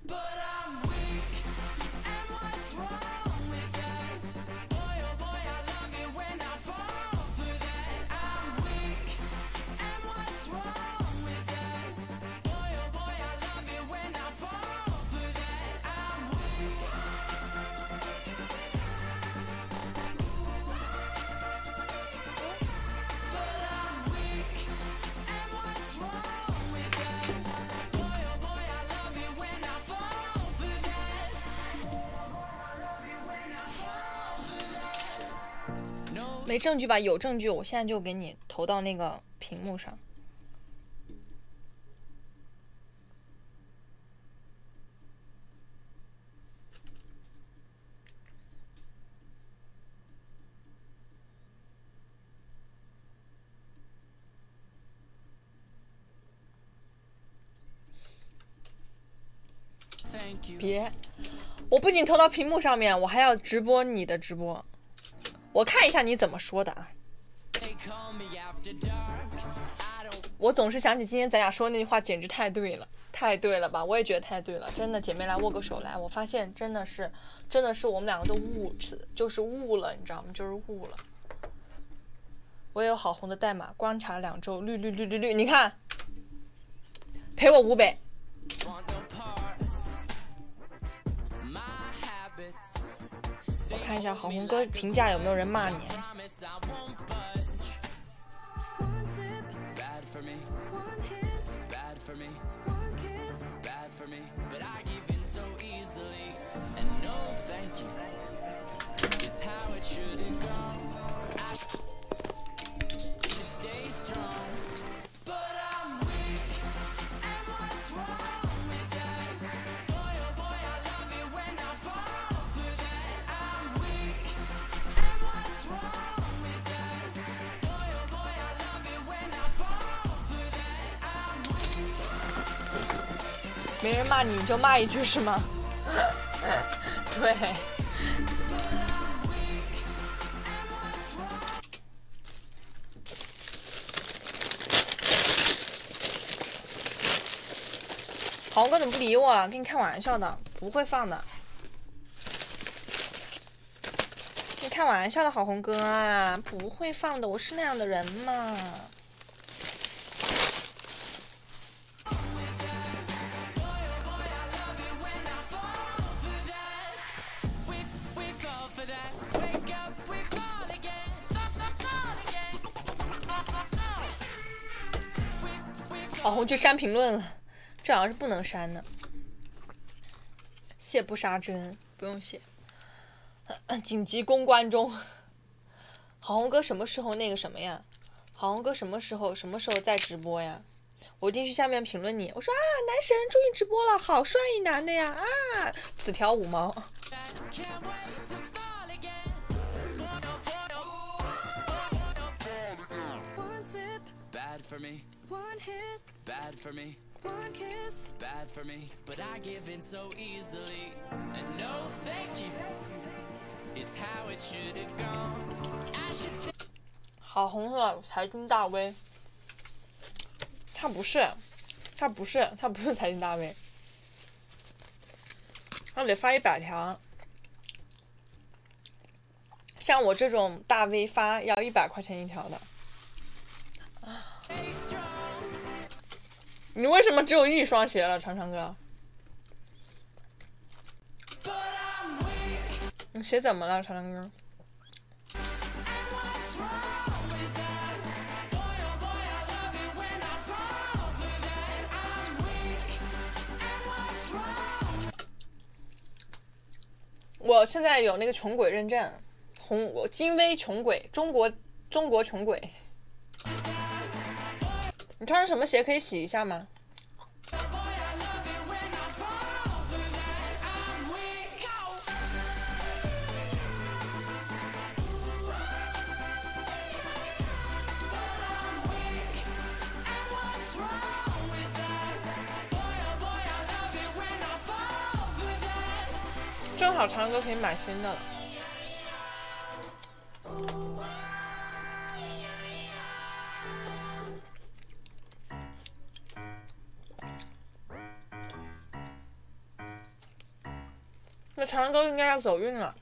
没证据吧？有证据，我现在就给你投到那个屏幕上。别，我不仅投到屏幕上面，我还要直播你的直播。我看一下你怎么说的啊！我总是想起今天咱俩说的那句话，简直太对了，太对了吧？我也觉得太对了，真的，姐妹来握个手来。我发现真的是，真的是我们两个都悟，就是悟了，你知道吗？就是悟了。我也有好红的代码，观察两周，绿绿绿绿绿，你看，赔我五百。看一下好红哥评价有没有人骂你。没人骂你，你就骂一句是吗？对。好红哥怎么不理我了？跟你开玩笑的，不会放的。跟你开玩笑的好红哥啊，不会放的，我是那样的人嘛。好红去删评论了，这好像是不能删的。谢不杀之恩，不用谢。紧急公关中。好红哥什么时候那个什么呀？好红哥什么时候什么时候在直播呀？我进去下面评论你，我说啊，男神终于直播了，好帅一男的呀啊！此条五毛。 One hit, bad for me. One kiss, bad for me. But I give in so easily. And no thank you is how it should have gone. I should say. 好红是财经大 V， 他不是，他不是，他不是财经大 V， 他得发一百条。像我这种大 V 发要一百块钱一条的。你为什么只有一双鞋了，长长哥？ 鞋怎么了，长长哥？我现在有那个穷鬼认证，红我金威穷鬼，中国中国穷鬼。你穿什么鞋可以洗一下吗？正好长哥可以买新的了。那长哥应该要走运了。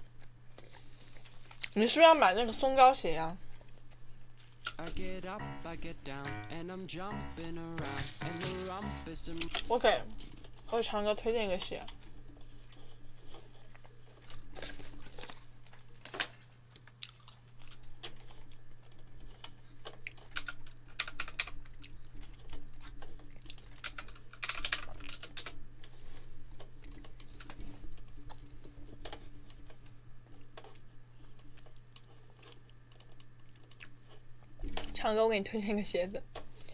你是不是要买那个松糕鞋呀、 I get up, I get down, and I'm jumping around, and the rump is a... 我给我给长哥推荐一个鞋。长哥，我给你推荐一个鞋子，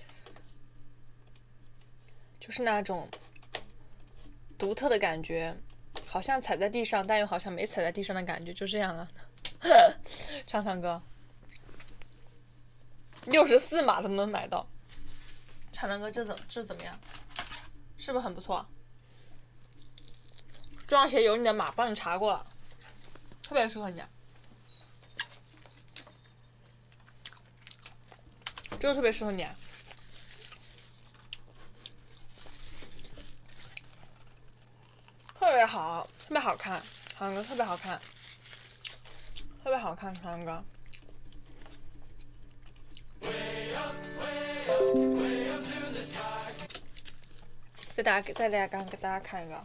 就是那种独特的感觉，好像踩在地上，但又好像没踩在地上的感觉，就这样啊。长长哥，六十四码都能买到。长长哥，这怎这怎么样？是不是很不错？这双鞋有你的码，帮你查过了，特别适合你。这个特别适合你、啊，特别好，特别好看，长哥特别好看，特别好看，长哥。给大家给再大家刚给大家看一个，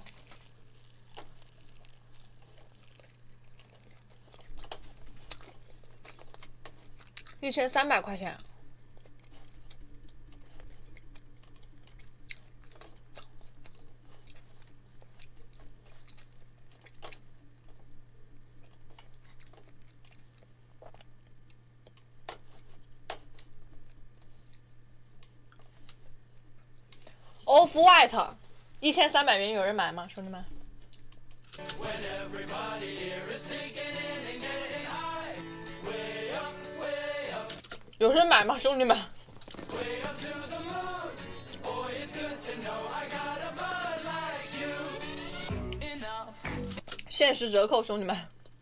一千三百块钱。Off White， 一千三百元，有人买吗，兄弟们？有人买吗，兄弟们？限时折扣，兄弟们，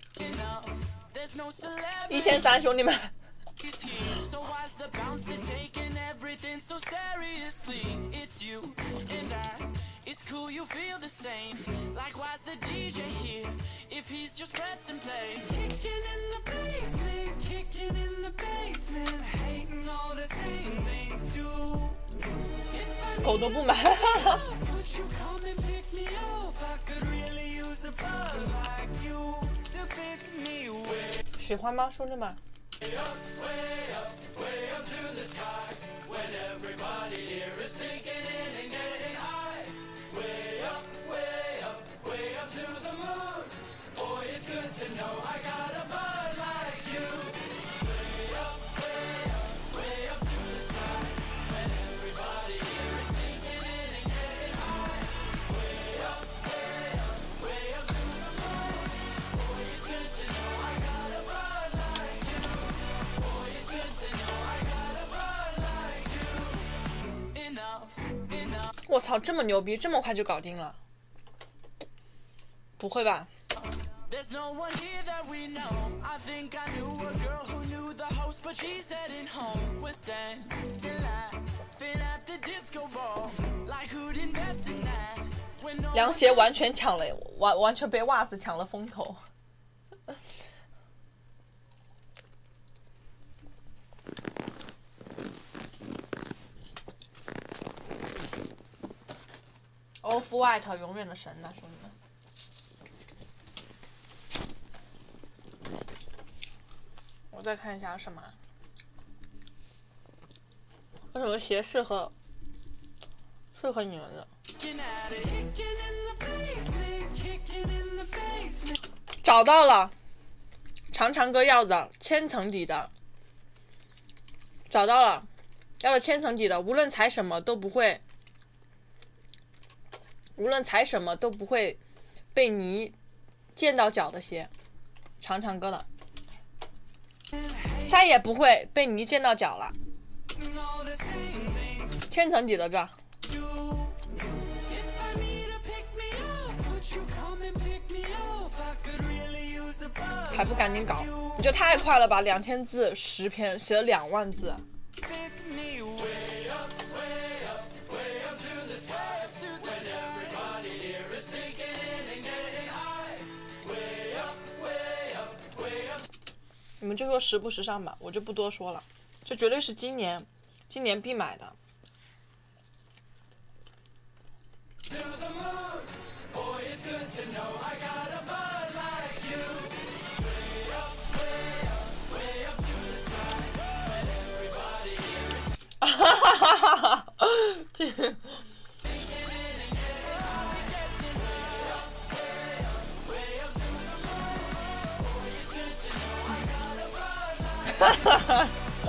一千三，兄弟们。 So why's the bouncer taking everything so seriously? It's you and I. It's cool you feel the same. Likewise the D J here. If he's just pressing play. Kicking in the basement, kicking in the basement, hating all the same things too. 狗都不买。 Would you come and pick me up? I could really use a bud like you to pick me up. 喜欢吗，兄弟们？ Way up, way up, way up to the sky. When everybody here is sneaking in and getting high. Way up, way up, way up to the moon. Boy, it's good to know I got a bud like you. Way up, way up, way up to the sky. When everybody here is sneaking in and getting high. Way up, way up, way up to the moon. Boy, it's good to know I got a bud like you. Boy, it's good to know I got a bud like you. Enough, enough. 我操，这么牛逼，这么快就搞定了？不会吧？ There's no one here that we know. I think I knew a girl who knew the host, but she's heading home. We're standing laughing at the disco ball. Like who'd invest in that? When no 凉鞋完全抢了，完完全被袜子抢了风头。Off White 永远的神呐、兄弟们。 再看一下什么？有什么鞋适合适合你们的？找到了，长长哥要的千层底的，找到了，要的千层底的，无论踩什么都不会，无论踩什么都不会被泥溅到脚的鞋，长长哥的，再也不会被泥溅到脚了。千层底的这。还不赶紧搞，你这太快了吧！两千字十篇，写了两万字。你们就说时不时尚吧，我就不多说了，这绝对是今年，今年必买的。哈哈哈哈哈！这个。哈哈哈！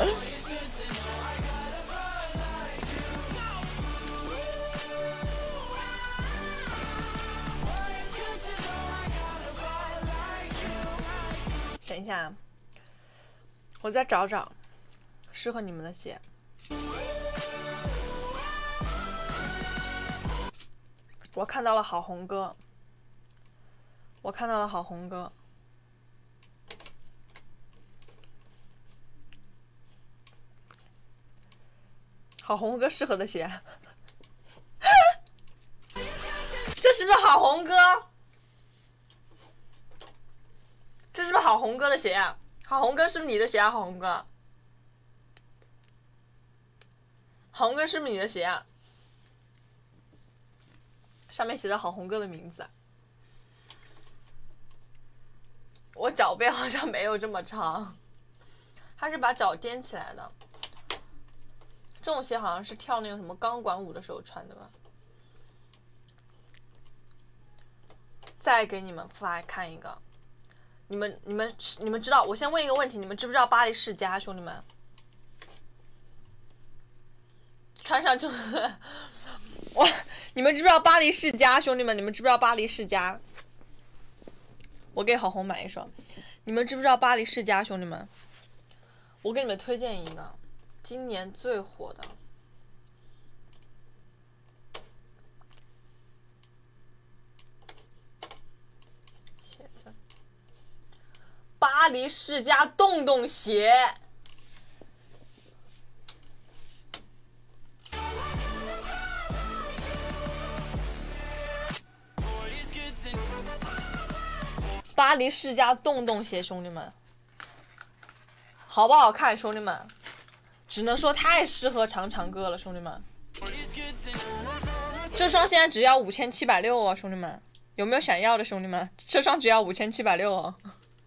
等一下，我再找找适合你们的鞋。我看到了好红哥，我看到了好红哥。好红哥适合的鞋，这是不是好红哥？这是不是好红哥的鞋啊？好红哥是不是你的鞋啊？好红哥，好红哥是不是你的鞋啊？上面写着好红哥的名字。我脚背好像没有这么长，他是把脚踮起来的。这种鞋好像是跳那个什么钢管舞的时候穿的吧。再给你们发看一个，你们你们你们知道？我先问一个问题，你们知不知道巴黎世家，兄弟们？穿上就我，你们知不知道巴黎世家，兄弟们？你们知不知道巴黎世家？我给好红买一双。你们知不知道巴黎世家，兄弟们？我给你们推荐一个。今年最火的鞋子，巴黎世家洞洞鞋。巴黎世家洞洞鞋，兄弟们，好不好看，兄弟们？只能说太适合长长哥了，兄弟们。这双现在只要五千七百六哦，兄弟们，有没有想要的，兄弟们？这双只要五千七百六哦。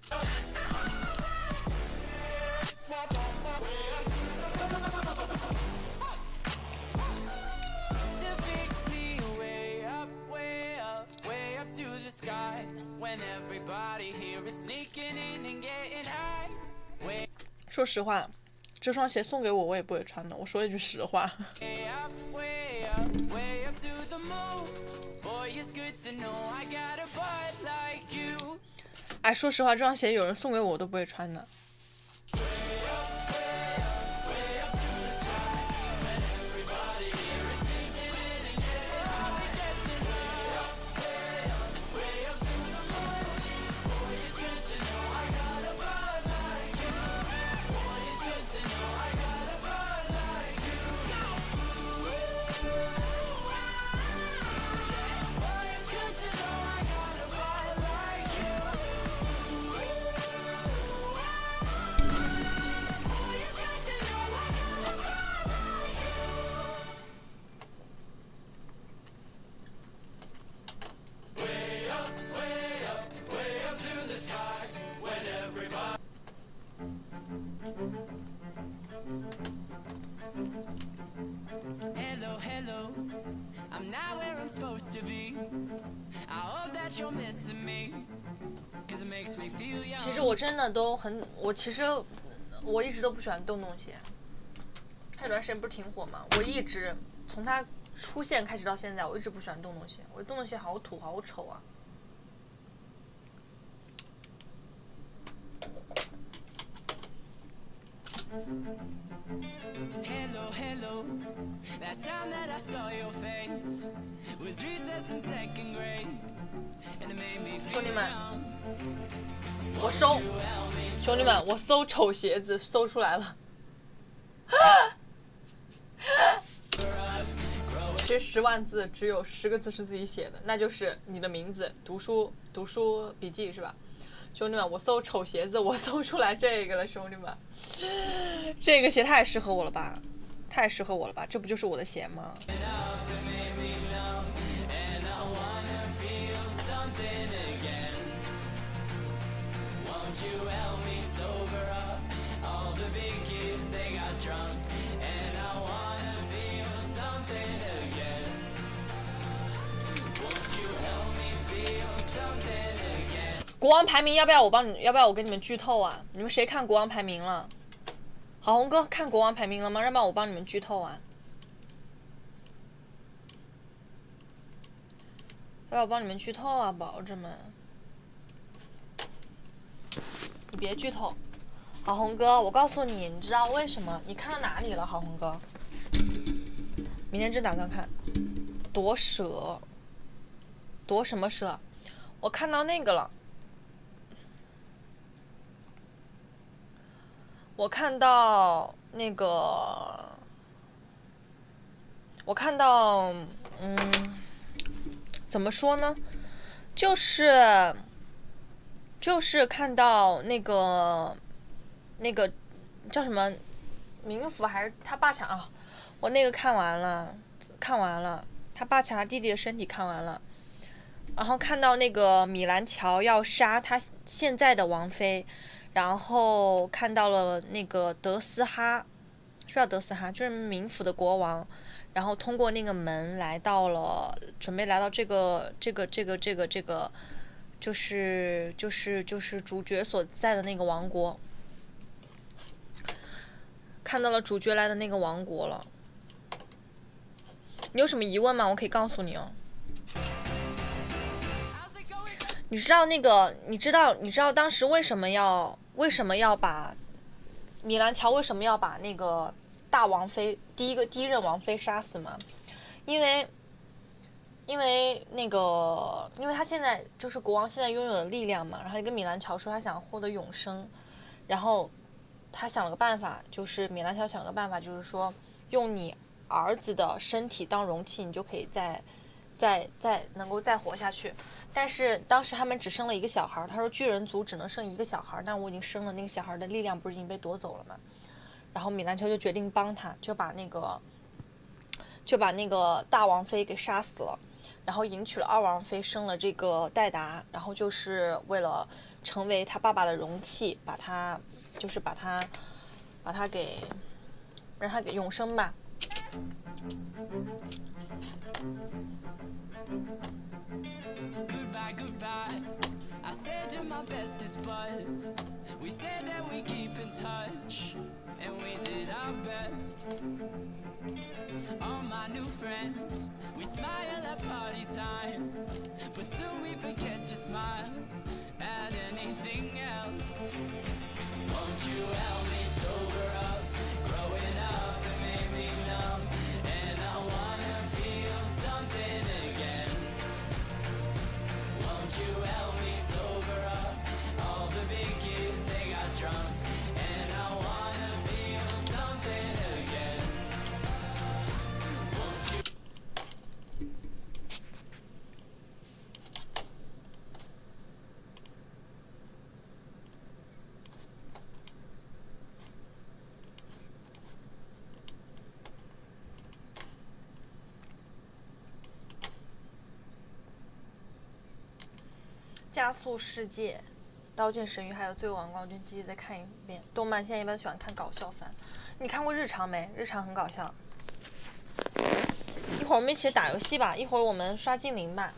说实话。这双鞋送给我，我也不会穿的。我说一句实话。哎，说实话，这双鞋有人送给我，我都不会穿的。 supposed to be. I hope that you're missing me, cause it makes me feel young. 其实我真的都很，我其实我一直都不喜欢洞洞鞋。它有段时间不是挺火吗？我一直从它出现开始到现在，我一直不喜欢洞洞鞋。我觉得洞洞鞋好土，好丑啊！ Hello, hello. Last time that I saw your face was recess in second grade, and it made me 兄 feel 弟们， young. 我搜，兄弟们，我搜丑鞋子搜出来了。其实十万字只有十个字是自己写的，那就是你的名字，读书读书笔记是吧？兄弟们，我搜丑鞋子，我搜出来这个了，兄弟们，这个鞋太适合我了吧，太适合我了吧，这不就是我的鞋吗？ 国王排名要不要我帮你？要不要我给你们剧透啊？你们谁看国王排名了？好红哥看国王排名了吗？要不要我帮你们剧透啊？要不要我帮你们剧透啊，宝子们？你别剧透，好红哥，我告诉你，你知道为什么？你看到哪里了，好红哥？明天真打算看，夺舍，夺什么舍？我看到那个了。 我看到那个，我看到，嗯，怎么说呢？就是，就是看到那个，那个叫什么，冥府还是他爸抢啊？我那个看完了，看完了，他爸抢他弟弟的身体看完了，然后看到那个米兰乔要杀他现在的王妃。 然后看到了那个德斯哈，是叫德斯哈，就是冥府的国王，然后通过那个门来到了，准备来到这个这个这个这个这个，就是就是就是主角所在的那个王国，看到了主角来的那个王国了。你有什么疑问吗？我可以告诉你哦。 你知道那个？你知道？你知道当时为什么要为什么要把米兰乔为什么要把那个大王妃第一个第一任王妃杀死吗？因为因为那个因为他现在就是国王现在拥有的力量嘛，然后就跟米兰乔说他想获得永生，然后他想了个办法，就是米兰乔想了个办法，就是说用你儿子的身体当容器，你就可以再再再能够再活下去。 但是当时他们只生了一个小孩，他说巨人族只能生一个小孩，但我已经生了，那个小孩的力量不是已经被夺走了吗？然后米兰乔就决定帮他，就把那个就把那个大王妃给杀死了，然后迎娶了二王妃，生了这个戴达，然后就是为了成为他爸爸的容器，把他就是把他把他给让他给永生吧。 Goodbye, goodbye. I said to my bestest buds, we said that we keep in touch, and we did our best. All my new friends, we smile at party time, but soon we forget to smile at anything else. Won't you help me sober up? Growing up, it made me numb, and I wanna feel something again. Won't you help me sober up? All the big kids, they got drunk, and I wanna feel something again. Won't you? 加速世界、刀剑神域还有罪恶王冠军，继续再看一遍。动漫现在一般喜欢看搞笑番，你看过日常没？日常很搞笑。 一会儿我们一起打游戏吧，一会儿我们刷精灵吧。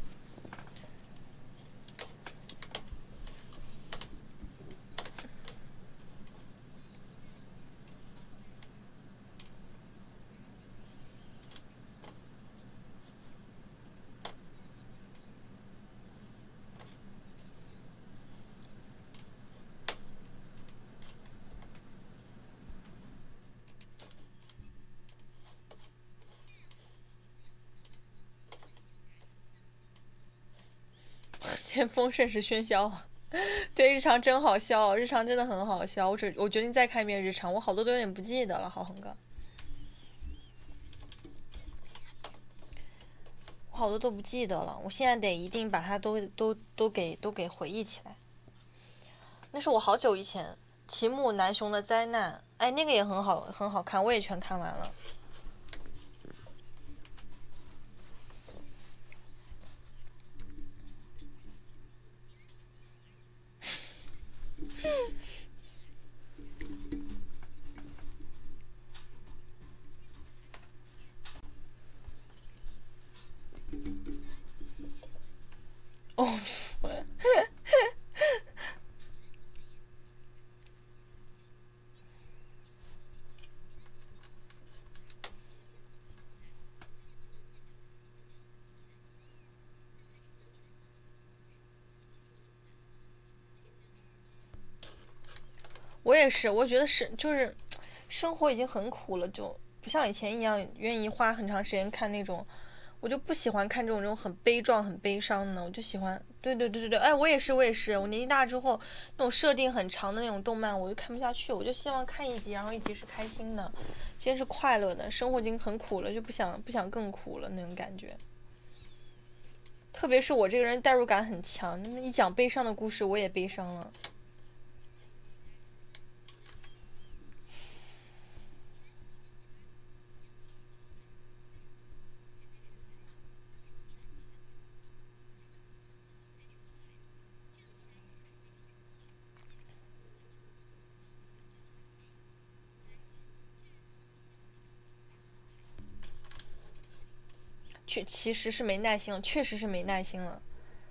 天丰盛世喧嚣，对，日常真好笑，日常真的很好笑。我只我决定再看一遍日常，我好多都有点不记得了，好恒哥，我好多都不记得了，我现在得一定把它都都都给都给回忆起来。那是我好久以前，齐木南雄的灾难，哎，那个也很好很好看，我也全看完了。哦，我也是，我觉得是就是生活已经很苦了，就不像以前一样愿意花很长时间看那种，我就不喜欢看这种这种很悲壮、很悲伤的，我就喜欢，对对对对对，哎，我也是，我也是，我年纪大之后那种设定很长的那种动漫，我就看不下去，我就希望看一集，然后一集是开心的，今天是快乐的，生活已经很苦了，就不想不想更苦了那种感觉。特别是我这个人代入感很强，那么一讲悲伤的故事，我也悲伤了。确其实是没耐心了，确实是没耐心了。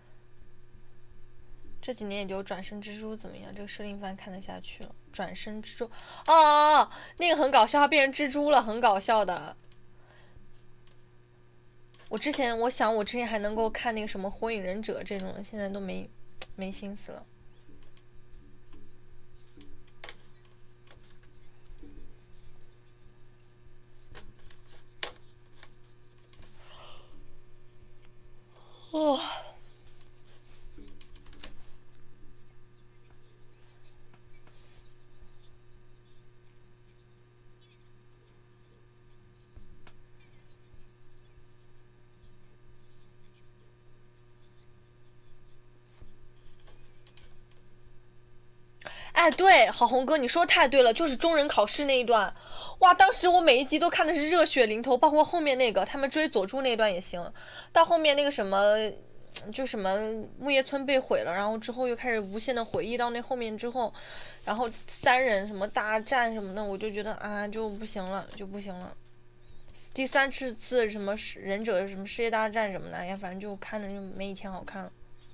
这几年也就转身蜘蛛怎么样？这个设定番看得下去了。转身蜘蛛，哦哦哦，那个很搞笑，它变成蜘蛛了，很搞笑的。我之前我想我之前还能够看那个什么火影忍者这种的，现在都没没心思了。哦。哎，对，好红哥，你说太对了，就是中忍考试那一段，哇，当时我每一集都看的是热血淋头，包括后面那个他们追佐助那段也行，到后面那个什么，就什么木叶村被毁了，然后之后又开始无限的回忆到那后面之后，然后三人什么大战什么的，我就觉得啊就不行了，就不行了。第三次次什么忍者什么世界大战什么的，哎呀，反正就看着就没以前好看了。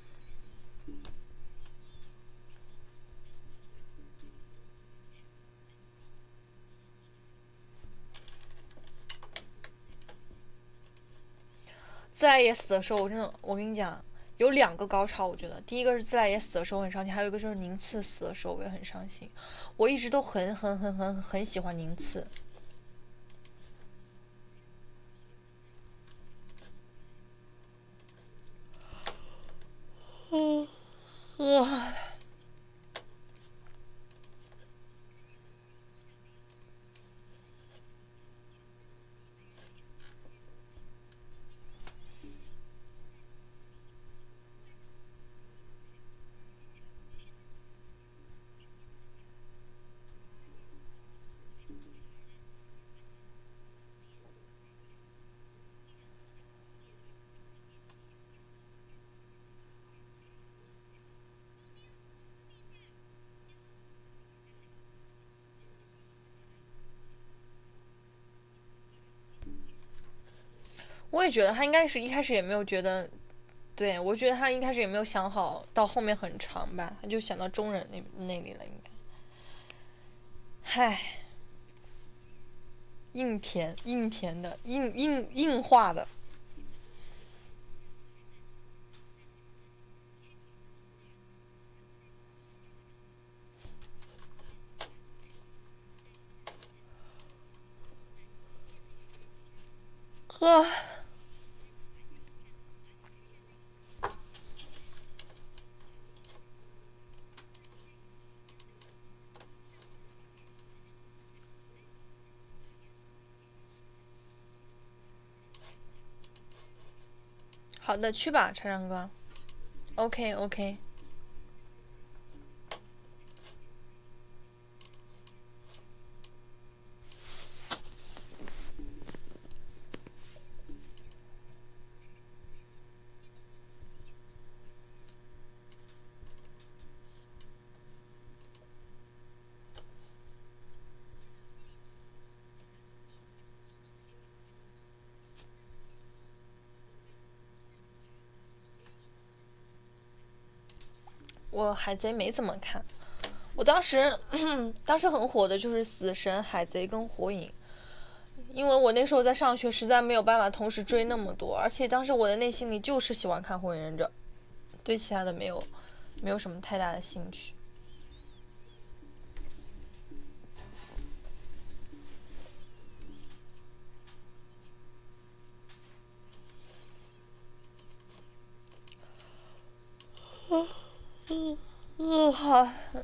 自来也死的时候，我真的，我跟你讲，有两个高潮，我觉得，第一个是自来也死的时候很伤心，还有一个就是宁次死的时候我也很伤心。我一直都很很很很很喜欢宁次。嗯，啊。 我也觉得他应该是一开始也没有觉得，对我觉得他一开始也没有想好到后面很长吧，他就想到中忍那那里了应该。嗨，硬甜硬甜的硬硬硬化的。啊，好的，去吧，叉叉哥。OK OK。我海贼没怎么看，我当时当时很火的就是死神、海贼跟火影，因为我那时候在上学，实在没有办法同时追那么多，而且当时我的内心里就是喜欢看火影忍者，对其他的没有没有什么太大的兴趣。嗯嗯，好。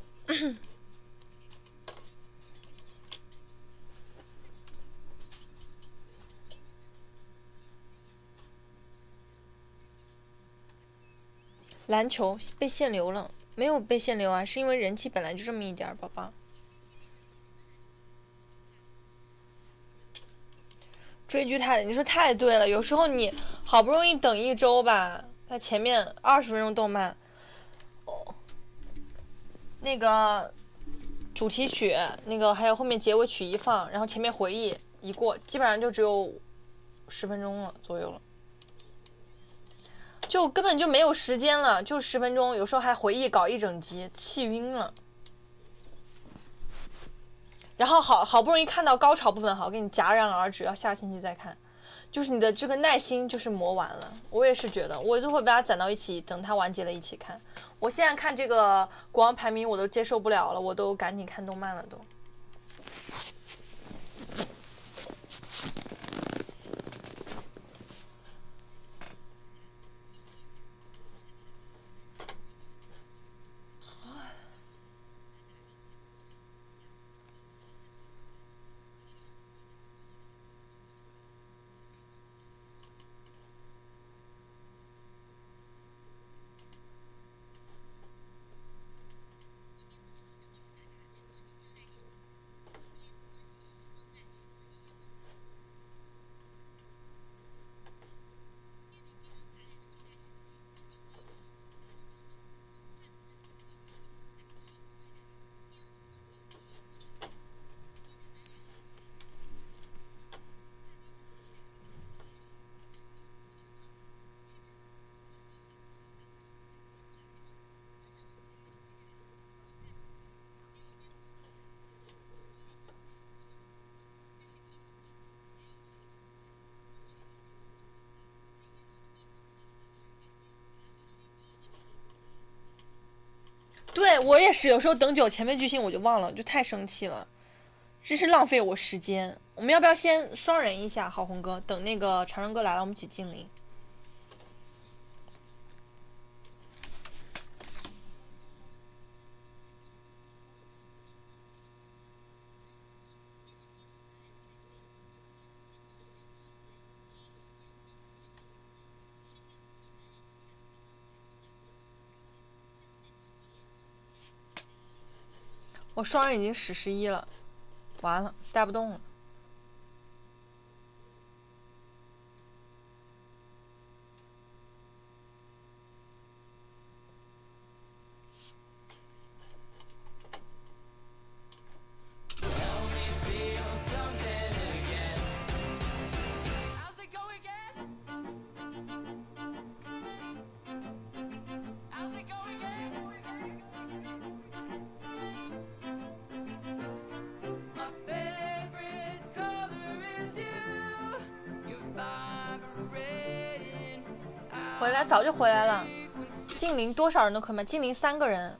篮球被限流了，没有被限流啊，是因为人气本来就这么一点儿，宝宝。追剧太，你说太对了，有时候你好不容易等一周吧，在前面二十分钟动漫。哦，那个主题曲，那个还有后面结尾曲一放，然后前面回忆一过，基本上就只有十分钟了左右了，就根本就没有时间了，就十分钟，有时候还回忆搞一整集，气晕了。然后好好不容易看到高潮部分，好给你戛然而止，要下星期再看。就是你的这个耐心就是磨完了，我也是觉得，我就会把它攒到一起，等它完结了一起看。我现在看这个国王排名我都接受不了了，我都赶紧看动漫了都。对我也是，有时候等久前面剧情我就忘了，就太生气了，真是浪费我时间。我们要不要先双人一下，好红哥，等那个长生哥来了，我们一起精灵。我双人已经使十一了，完了带不动了。 How's it go again? 回来早就回来了。近邻多少人都可以买，近邻三个人。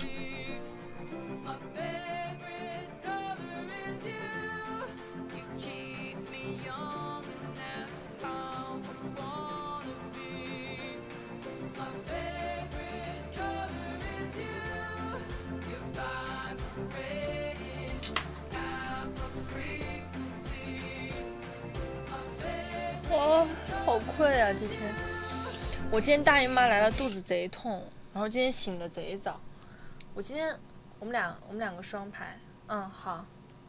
哇，好困啊！今天我今天大姨妈来了，肚子贼痛，然后今天醒的贼早。我今天我们俩我们两个双排，嗯好。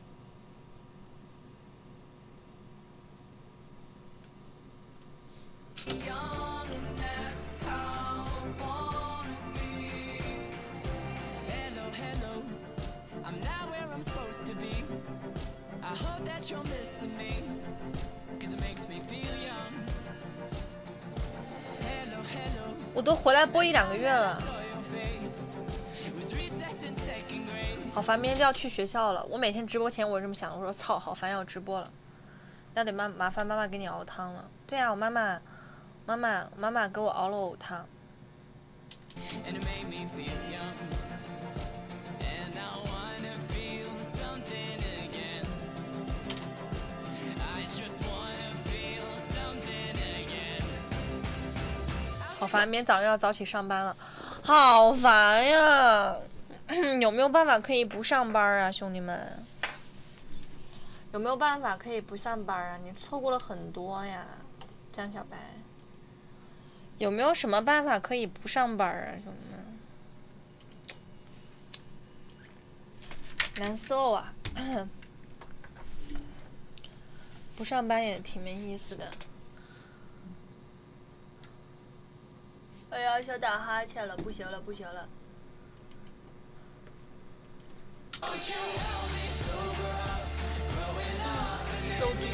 我都回来播一两个月了，好烦！明天就要去学校了。我每天直播前我这么想，我说操，好烦，要直播了，那得麻麻烦妈妈给你熬汤了。对啊，我妈妈，妈妈，妈妈给我熬了藕汤。好烦，明天早上要早起上班了，好烦呀！有没有办法可以不上班啊，兄弟们？有没有办法可以不上班啊？你错过了很多呀，江小白。有没有什么办法可以不上班啊，兄弟们？难受啊！不上班也挺没意思的。哎呀，想打哈欠了，不行了，不行了。收住。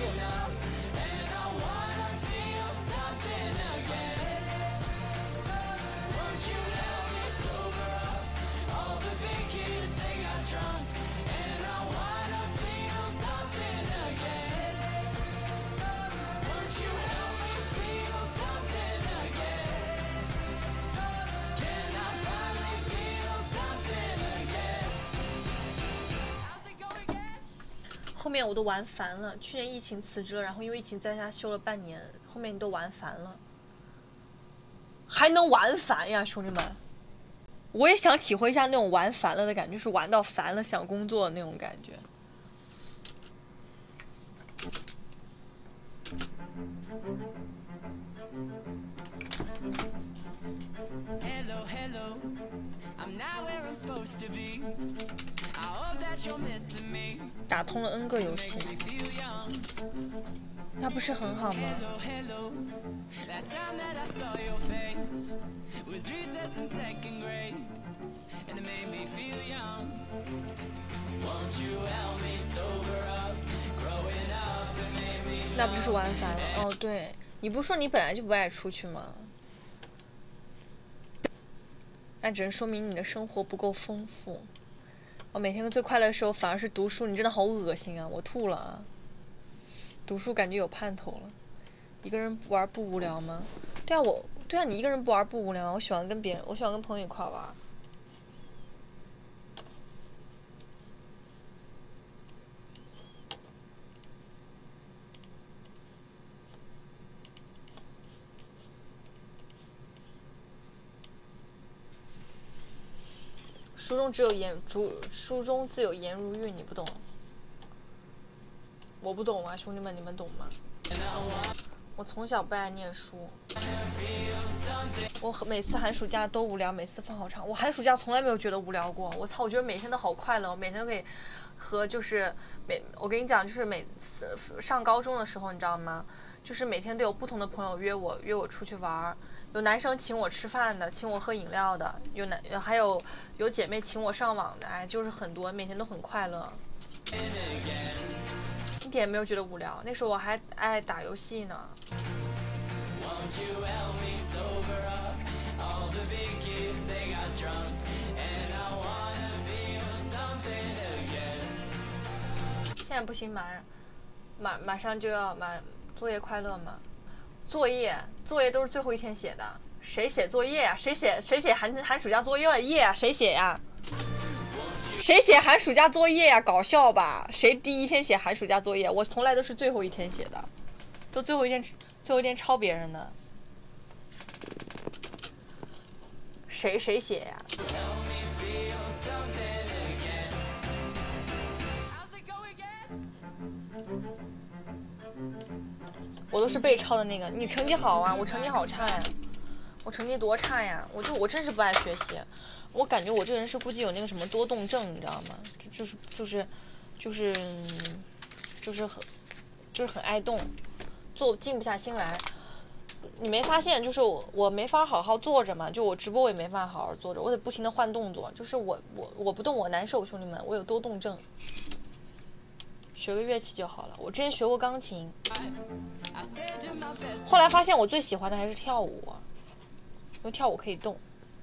后面我都玩烦了，去年疫情辞职了，然后因为疫情在家休了半年，后面都玩烦了，还能玩烦呀，兄弟们！我也想体会一下那种玩烦了的感觉，就是玩到烦了想工作的那种感觉。Hello, hello. I'm not where I'm supposed to be. I hope that you're missing me. 打通了 N 个游戏，那不是很好吗？那不就是玩烦了？哦，对，你不是说你本来就不爱出去吗？那只能说明你的生活不够丰富。我每天最快乐的时候反而是读书，你真的好恶心啊！我吐了啊！读书感觉有盼头了。一个人玩不无聊吗？对啊，我对啊，你一个人不玩不无聊。我喜欢跟别人，我喜欢跟朋友一块玩。书中只有颜书书中自有颜如玉，你不懂，我不懂啊，兄弟们，你们懂吗？我从小不爱念书，我每次寒暑假都无聊，每次放好长。我寒暑假从来没有觉得无聊过，我操，我觉得每天都好快乐，每天都可以和就是每我跟你讲，就是每次上高中的时候，你知道吗？就是每天都有不同的朋友约我约我出去玩，有男生请我吃饭的，请我喝饮料的，有男还有有姐妹请我上网的，哎，就是很多，每天都很快乐，一点也没有觉得无聊。那时候我还爱打游戏呢。现在不行，马马马上就要马作业快乐嘛，作业作业都是最后一天写的， 谁写作业呀、啊？谁写谁写寒寒暑假作业业呀、啊？谁写呀？谁写寒暑假作业呀、啊？搞笑吧？谁第一天写寒暑假作业？我从来都是最后一天写的，都最后一天最后一天抄别人的。谁谁写呀、我都是被抄的那个。你成绩好啊，我成绩好差呀，我成绩多差呀！我就我真是不爱学习，我感觉我这个人是估计有那个什么多动症，你知道吗？就就是就是就是就是很就是很爱动，坐静不下心来。你没发现，就是我我没法好好坐着嘛，就我直播我也没法好好坐着，我得不停的换动作，就是我我我不动我难受，兄弟们，我有多动症。学个乐器就好了，我之前学过钢琴，后来发现我最喜欢的还是跳舞，因为跳舞可以动。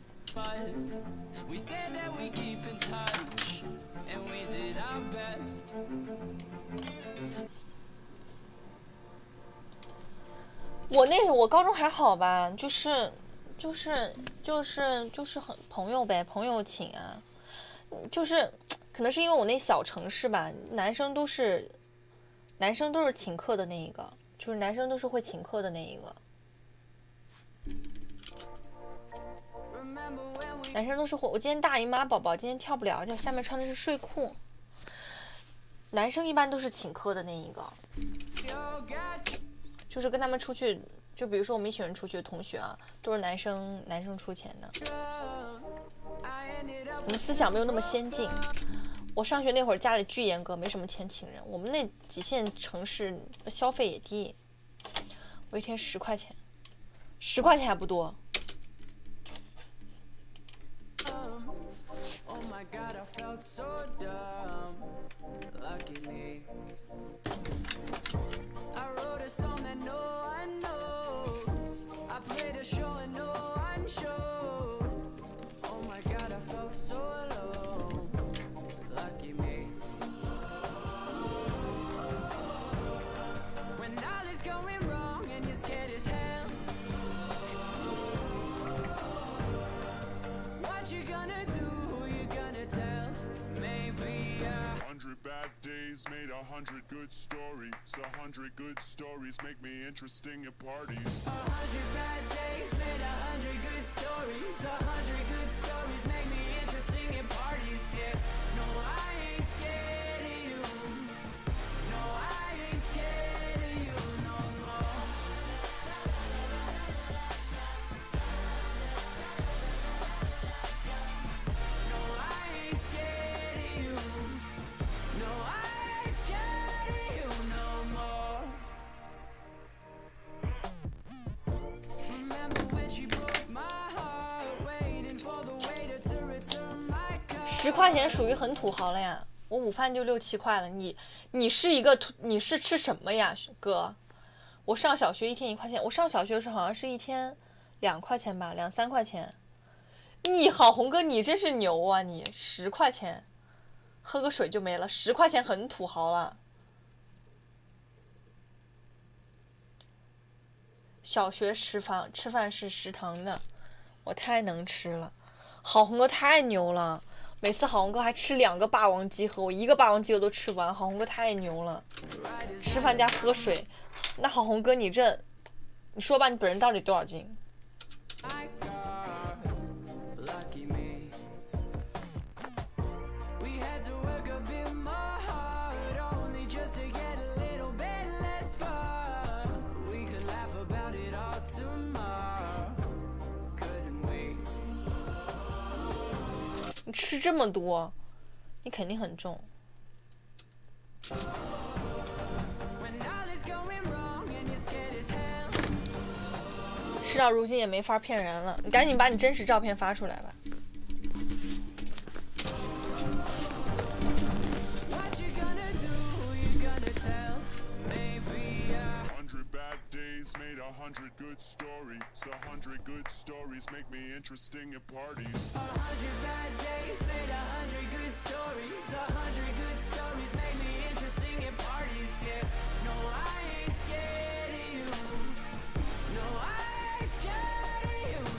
我那我高中还好吧，就是就是就是就是很朋友呗，朋友请啊，就是可能是因为我那小城市吧，男生都是男生都是请客的那一个，就是男生都是会请客的那一个，男生都是会。我今天大姨妈宝宝今天跳不了，就下面穿的是睡裤。男生一般都是请客的那一个。就是跟他们出去，就比如说我们一群人出去的同学啊，都是男生男生出钱的。我们思想没有那么先进。我上学那会儿家里巨严格，没什么钱请人。我们那几线城市消费也低，我一天十块钱，十块钱还不多。 Made a hundred good stories. A hundred good stories make me interesting at parties. A hundred bad days made a hundred good stories. A hundred good stories make me interesting at parties. Yeah, no, I ain't scared of you. No, I ain't scared of you no more. No, I ain't scared of you. No, I. Remember 十块钱属于很土豪了呀，我午饭就六七块了。你你是一个土，你是吃什么呀，哥？我上小学一天一块钱，我上小学的时候好像是一天两块钱吧，两三块钱。你好，红哥，你真是牛啊！你十块钱，喝个水就没了，十块钱很土豪了。小学食房吃饭是食堂的，我太能吃了。好红哥太牛了。每次好红哥还吃两个霸王鸡盒，我一个霸王鸡盒都吃不完，好红哥太牛了。吃饭加喝水，那好红哥你这，你说吧，你本人到底多少斤？你吃这么多，你肯定很重。事到如今也没法骗人了，你赶紧把你真实照片发出来吧。 Made a hundred good stories. A hundred good stories make me interesting at parties. A hundred bad days made a hundred good stories. A hundred good stories make me interesting at parties. Yeah, no, I ain't scared of you. No, I ain't scared of you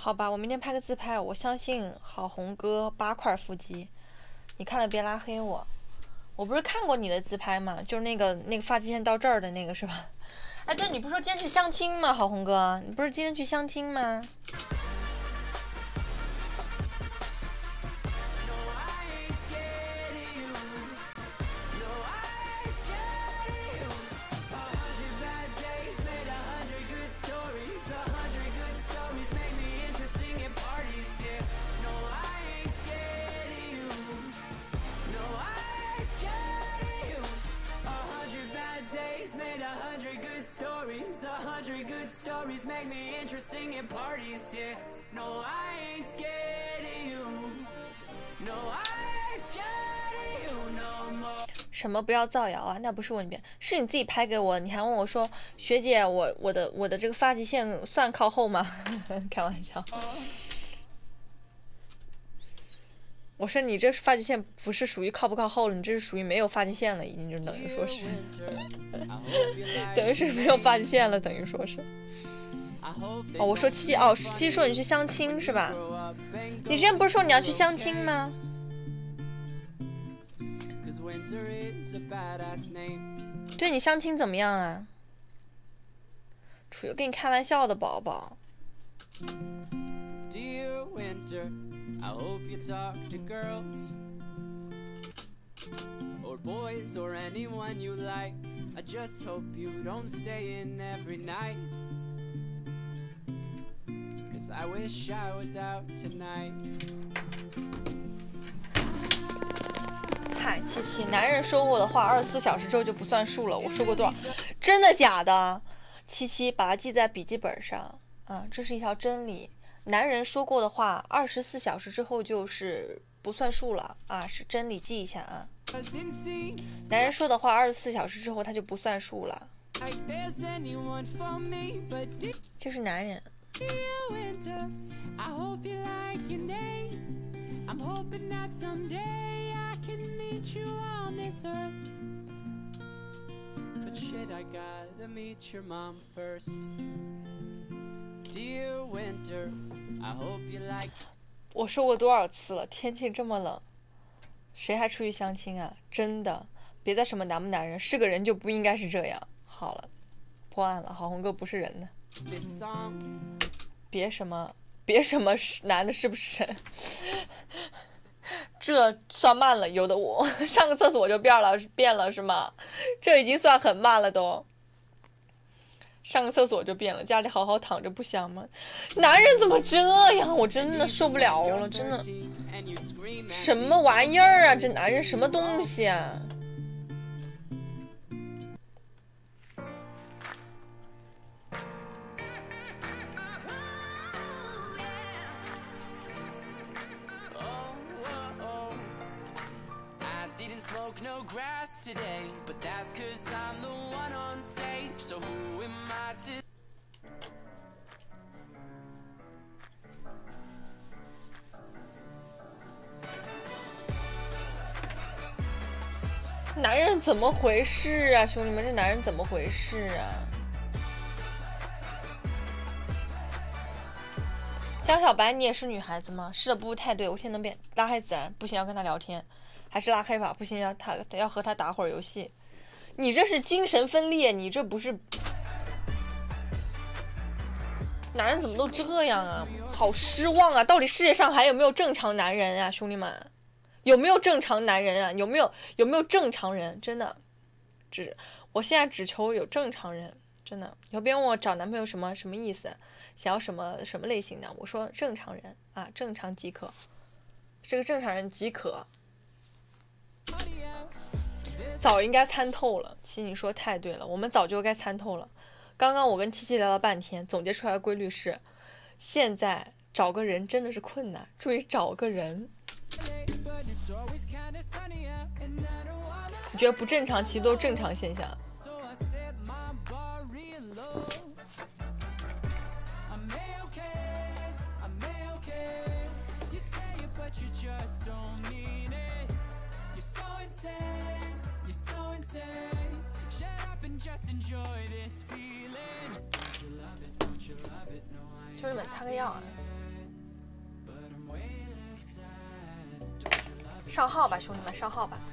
好吧，我明天拍个自拍，我相信好红哥八块腹肌，你看了别拉黑我。我不是看过你的自拍吗？就是那个那个发际线到这儿的那个是吧？哎，对，你不是说今天去相亲吗？好红哥，你不是今天去相亲吗？ Stories make me interesting at parties, yeah. No, I ain't scared of you. No, I ain't scared of you no more. 什么不要造谣啊？那不是我那边，是你自己拍给我，你还问我说，学姐，我我的我的这个发际线算靠后吗？开玩笑。我说你这发际线不是属于靠不靠后了，你这是属于没有发际线了，已经就等于说是，等于是没有发际线了，等于说是。哦，我说七七哦，七七说你去相亲是吧？你之前不是说你要去相亲吗？对你相亲怎么样啊？处于跟你开玩笑的宝宝。 Dear winter, I hope you talk to girls or boys or anyone you like. I just hope you don't stay in every night, 'cause I wish I was out tonight. 嗨，七七，男人说过的话二十四小时之后就不算数了。我说过多少？真的假的？七七，把它记在笔记本上啊，这是一条真理。男人说过的话二十四小时之后就是不算数了啊，是真理，记一下啊。男人说的话二十四小时之后他就不算数了，就是男人。 Dear winter, I hope you like. 我说过多少次了，天气这么冷，谁还出去相亲啊？真的，别再什么男不男人，是个人就不应该是这样。好了，破案了，好红哥不是人呢。别什么别什么男的是不是人？这算慢了，有的我上个厕所就变了，变了是吗？这已经算很慢了都。上个厕所就变了，家里好好躺着不香吗？男人怎么这样？我真的受不了了，真的，什么玩意儿啊？这男人什么东西啊？男人怎么回事啊，兄弟们，这男人怎么回事啊？江小白，你也是女孩子吗？是的，不太对，我现在能变拉黑自然，不行要跟他聊天，还是拉黑吧，不行要他要和他打会儿游戏。你这是精神分裂，你这不是？男人怎么都这样啊？好失望啊！到底世界上还有没有正常男人啊，兄弟们？有没有正常男人啊？有没有有没有正常人？真的，只我现在只求有正常人，真的。有别人问我找男朋友什么什么意思，想要什么什么类型的，我说正常人啊，正常即可，这个正常人即可。早应该参透了，七你说太对了，我们早就该参透了。刚刚我跟七七聊了半天，总结出来的规律是，现在找个人真的是困难，注意找个人。你觉得不正常，其实都是正常现象。兄弟们，擦个药啊！ 上号吧，兄弟们，上号吧。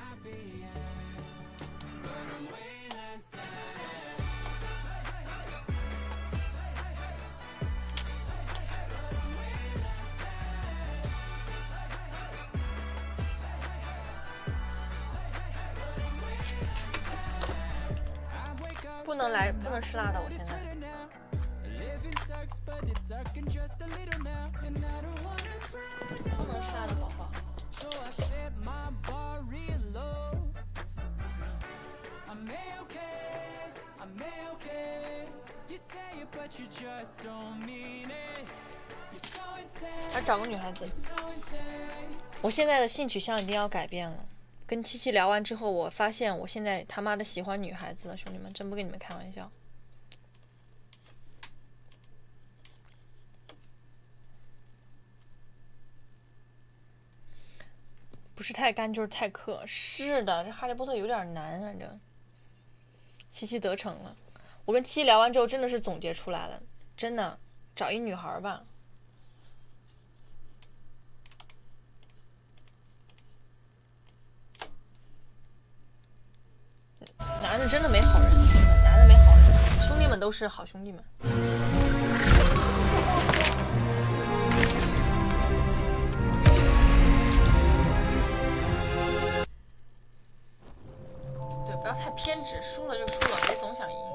不能来，不能吃辣的，我现在。不能吃辣的，宝宝。要找个女孩子。我现在的性取向一定要改变了。跟七七聊完之后，我发现我现在他妈的喜欢女孩子了，兄弟们，真不跟你们开玩笑。不是太干就是太克，是的，这哈利波特有点难啊，这。七七得逞了，我跟七七聊完之后，真的是总结出来了，真的找一女孩吧。男的真的没好人，男的没好人，兄弟们都是好兄弟们。对，不要太偏执，输了就输了，别总想赢。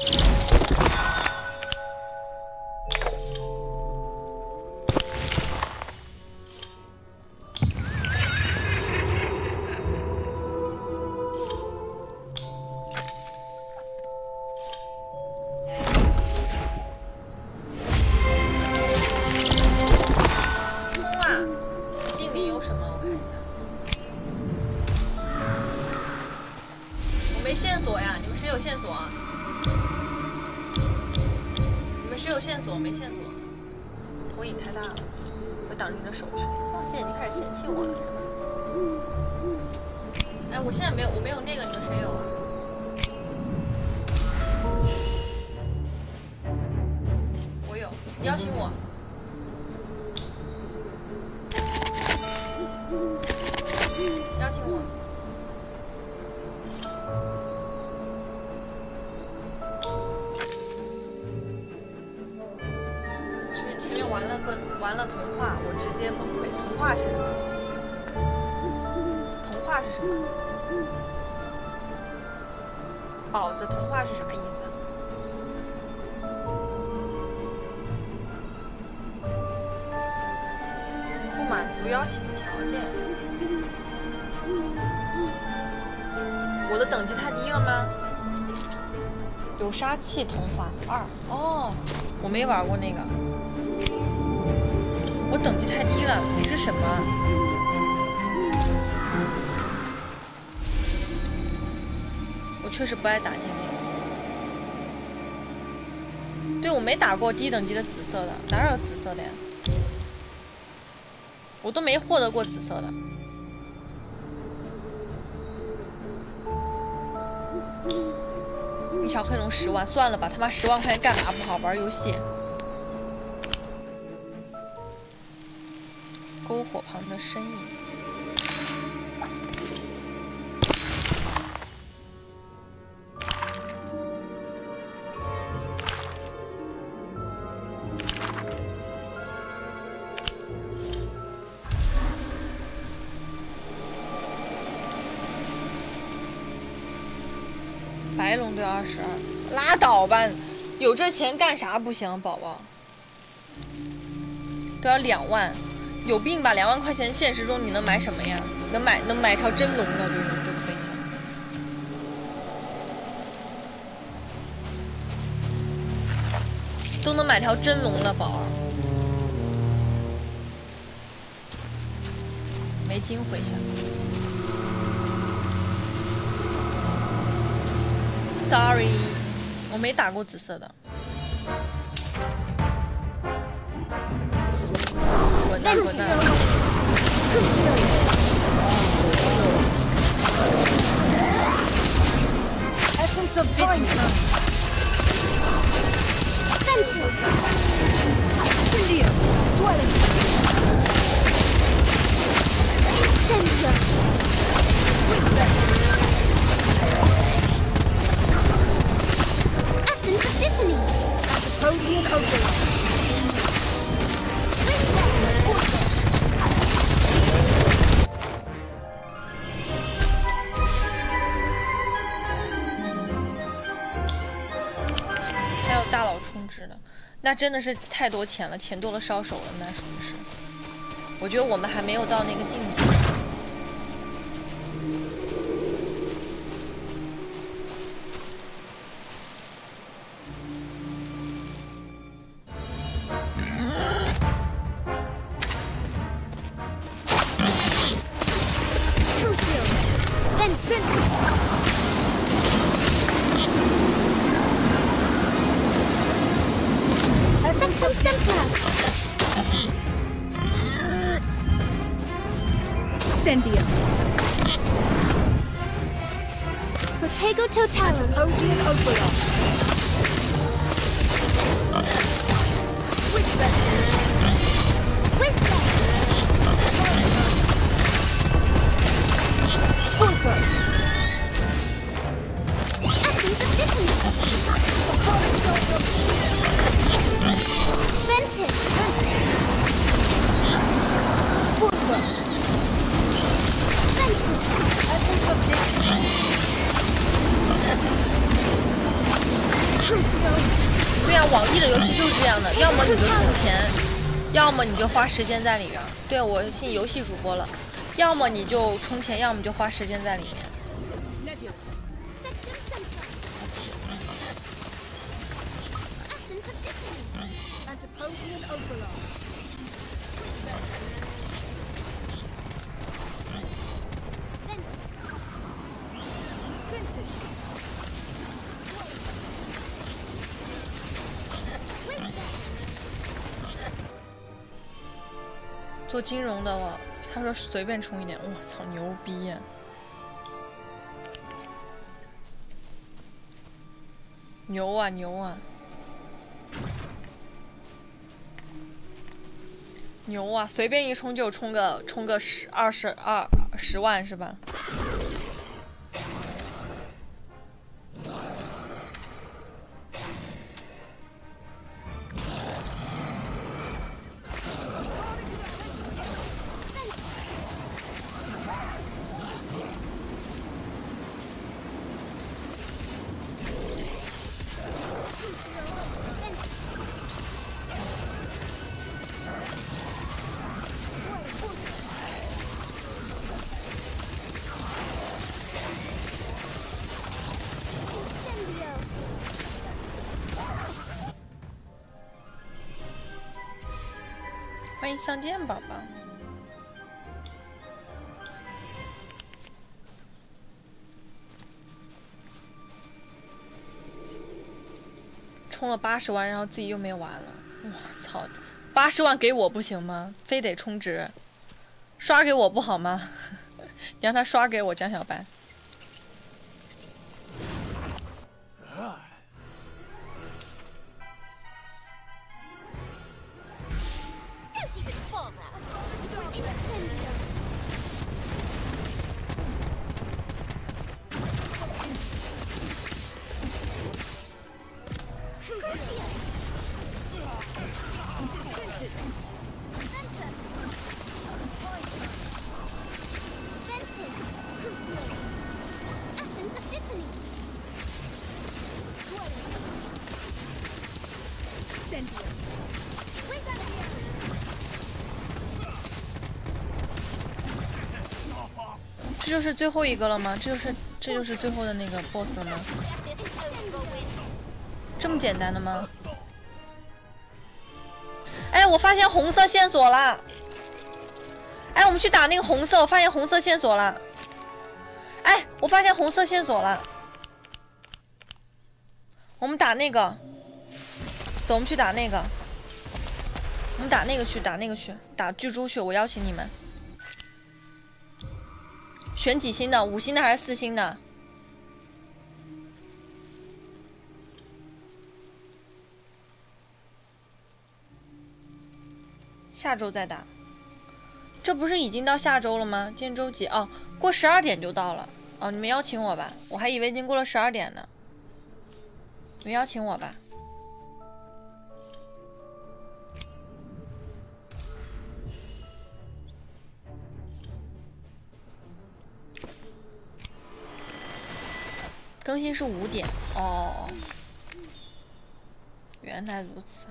杀气童话二哦，我没玩过那个，我等级太低了。你是什么？我确实不爱打精灵。对，我没打过低等级的紫色的，哪有紫色的呀？我都没获得过紫色的。一条黑龙十万，算了吧，他妈十万块钱干嘛不好？玩游戏。篝火旁的身影。白龙队二十二，拉倒吧！有这钱干啥不行，宝宝？都要两万，有病吧？两万块钱现实中你能买什么呀？能买能买条真龙的，对不对？都可以。都能买条真龙了，宝儿。没金回下。Sorry， 我没打过紫色的。滚蛋滚蛋！Essence of Vision。India, sweating. Incendio. Essence of Dittany. That's a protein overload. 还有大佬充值的，那真的是太多钱了，钱多了烧手了，那属于是。我觉得我们还没有到那个境界。 Incendio. Protego Totalum. Odeon Overlord. Witchbed. Wisdom. Pulver. Essence of Dittany. Ventus. Pulver. Essence of Dittany. Crucio. 对呀、啊，网易的游戏就是这样的，要么你就充钱，要么你就花时间在里边。对，我信游戏主播了，要么你就充钱，要么就花时间在里面。 Antipodean Overlord. Vintage. 做金融的我，他说随便充一点，我操，牛逼呀！牛啊牛啊！牛啊！随便一充就充个充个十二十二十万是吧？欢迎相见宝宝。充了八十万，然后自己又没玩了。我操！八十万给我不行吗？非得充值，刷给我不好吗？你让他刷给我江小白。这就是最后一个了吗？这就是这就是最后的那个 boss 了吗？这么简单的吗？哎，我发现红色线索了！哎，我们去打那个红色，我发现红色线索了！哎，我发现红色线索了！我们打那个，走，我们去打那个，我们打那个去，打那个去，打巨猪去！我邀请你们。选几星的？五星的还是四星的？下周再打。 这不是已经到下周了吗？今天周几？哦，过十二点就到了。哦，你们邀请我吧，我还以为已经过了十二点呢。你们邀请我吧。更新是五点哦，原来如此。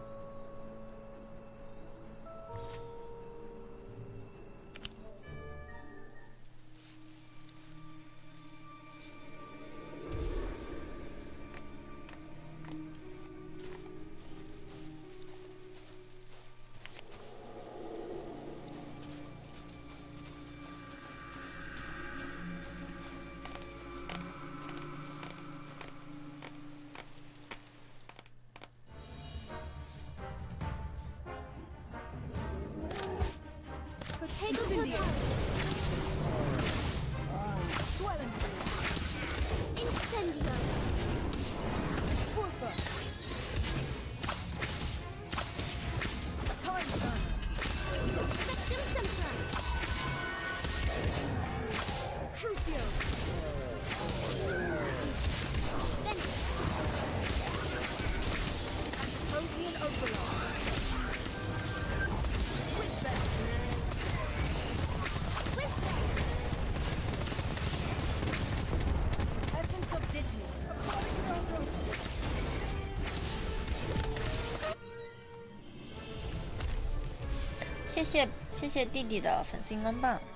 谢谢谢谢弟弟的粉丝荧光棒。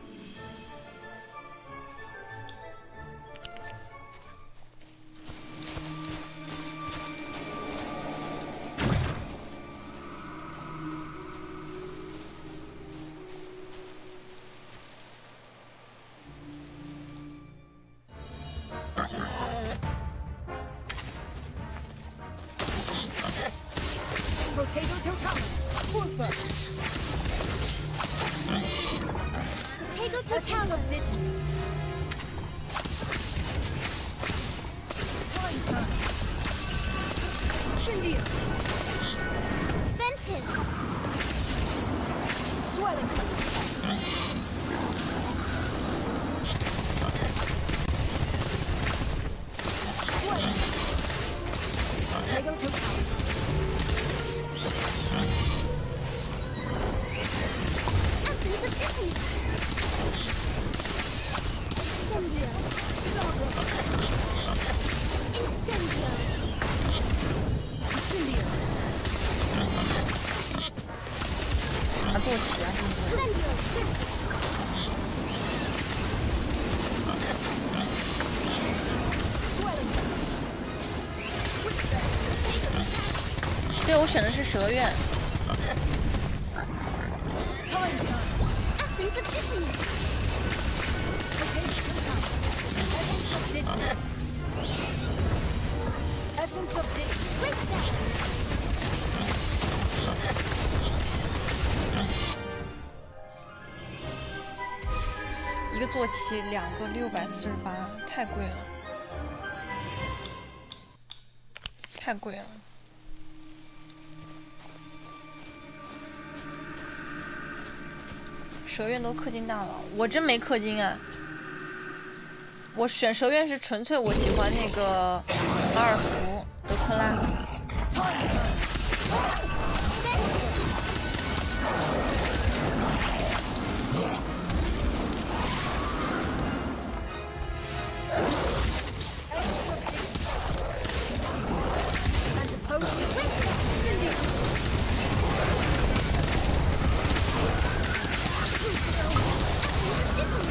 Potato Total. Porfa. Potato Essence Total. of Digi. Time time. Shindia. Ventus. Swelling. Swelling. Potato Total. Essence of Destiny. Incendio. Incendio. Incendio. 啊，坐骑啊，是不是？ Splendor. Swelling. 对，我选的是蛇院。 Time time. Essence of Destiny. Essence of Digi. Essence of Digi. Wisdom. 一个坐骑，两个六百四十八，太贵了，太贵了。蛇院都氪金大佬，我真没氪金啊。我选蛇院是纯粹我喜欢那个马尔福德克拉。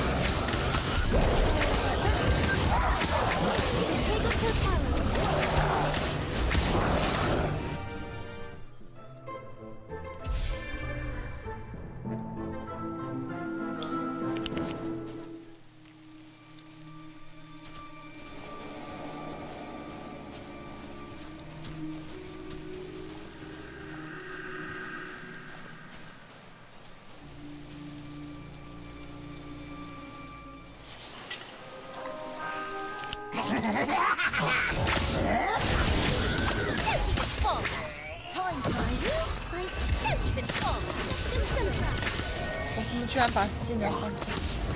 Potato Total. 们居然把技能放错。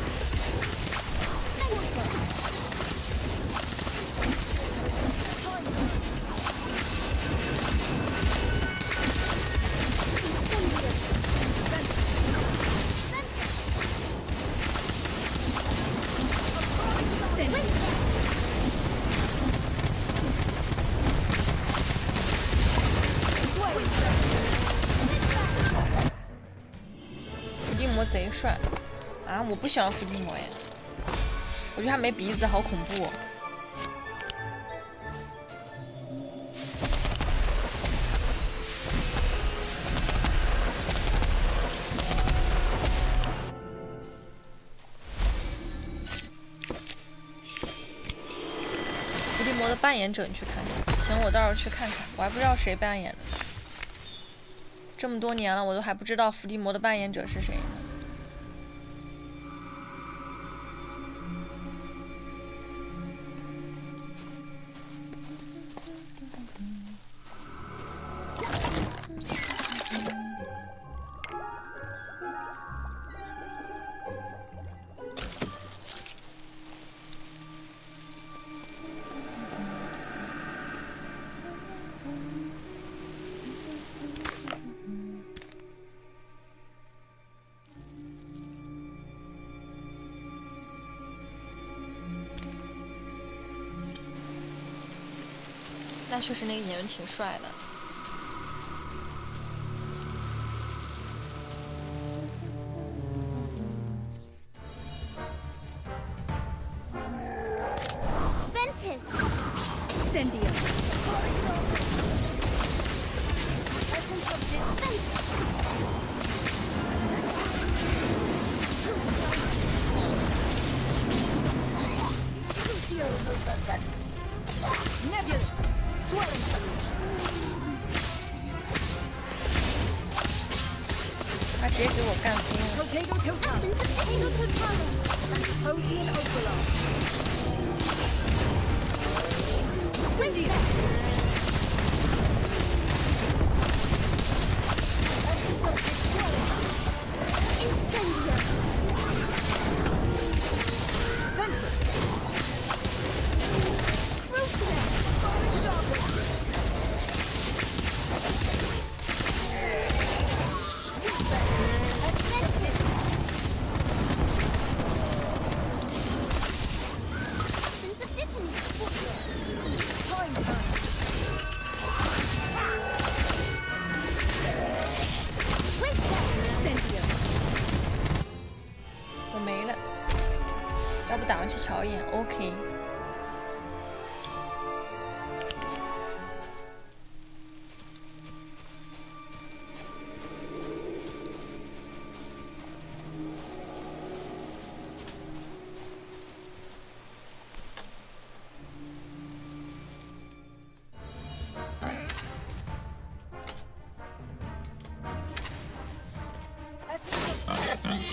伏地魔贼帅啊！我不喜欢伏地魔耶，我觉得他没鼻子，好恐怖哦。伏地魔的扮演者，你去看看，行，我到时候去看看，我还不知道谁扮演的。这么多年了，我都还不知道伏地魔的扮演者是谁呢。那确实那个演员挺帅的。 Ventus. Incendio. Essence of Ventus. Nebulous. Swelling solution. 他直接给我干飞了。 Potato total. Potato Totale. Protein overload. Wizard. Essence of swelling. Incendio. Ventus. Crucible. Essence of Dittany. Time time. Wizard. Incendio. 我没了，要不打上去瞧一眼 ？OK。 Essence of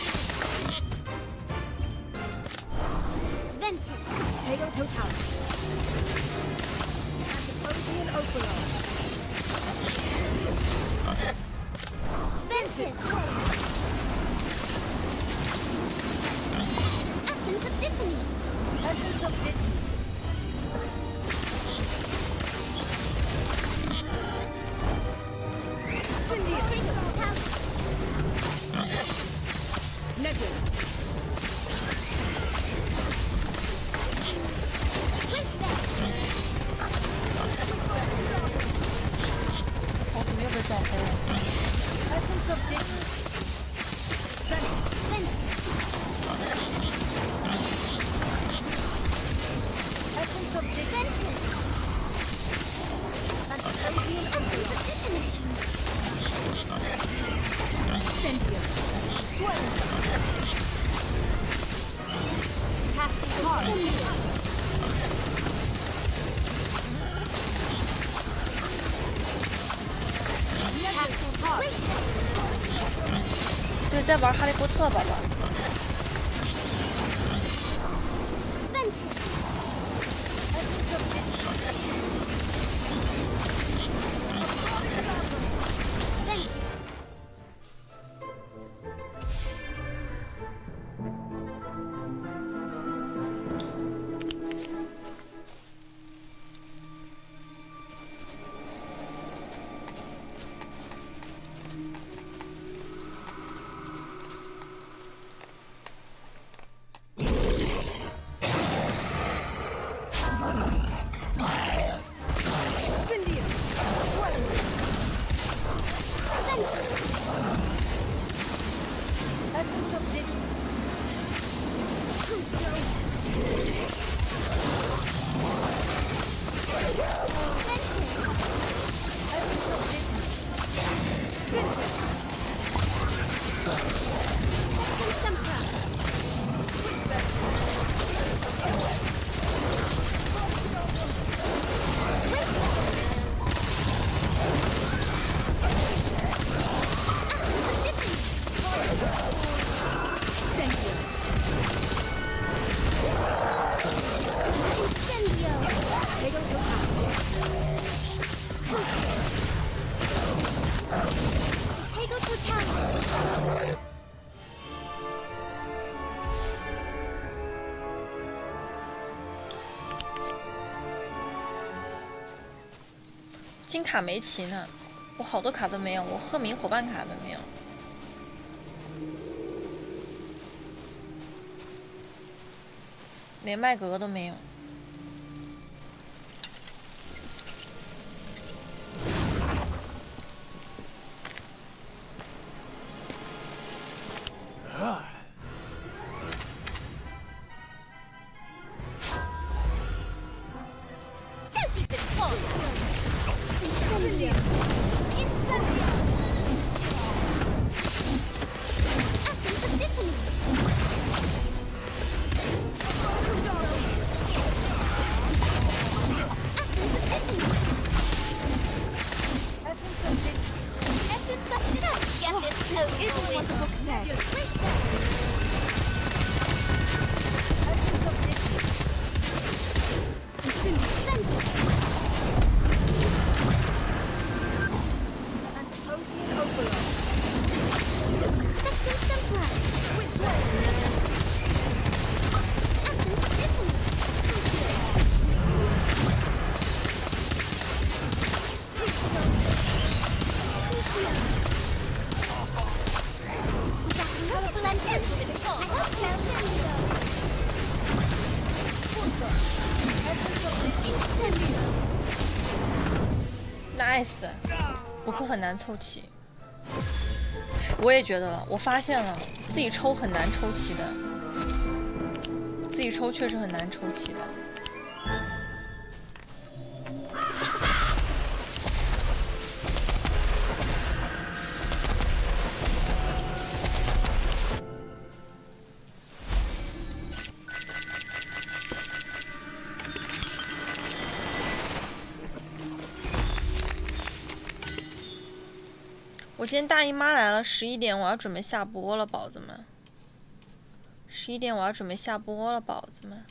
Ventus. potato total. Protein overload. Ventus. Essence of Dittany. Essence of Dittany. Potato Totale. Nebula. Wizard. 操，怎么又被撞飞了？ Essence of Dittany. Ventus. Ventus. Essence of Dittany. Ventus. Protein Essence overload. of Dittany. Incendio. Swelling. Casting cards. Incendio. Casting cards. Wizard. 对，在玩哈利波特吧吧。 Ventus. Essence of Dittany. Ventus. 金卡没齐呢，我好多卡都没有，我赫明伙伴卡都没有。连麦格都没有。nice， 补课很难凑齐，我也觉得了，我发现了自己抽很难抽齐的，自己抽确实很难抽齐的。我今天大姨妈来了，十一点我要准备下播了，宝子们。十一点我要准备下播了，宝子们。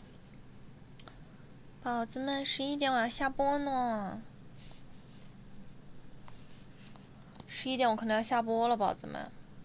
宝子们，十一点我要下播呢。十一点我可能要下播了，宝子们。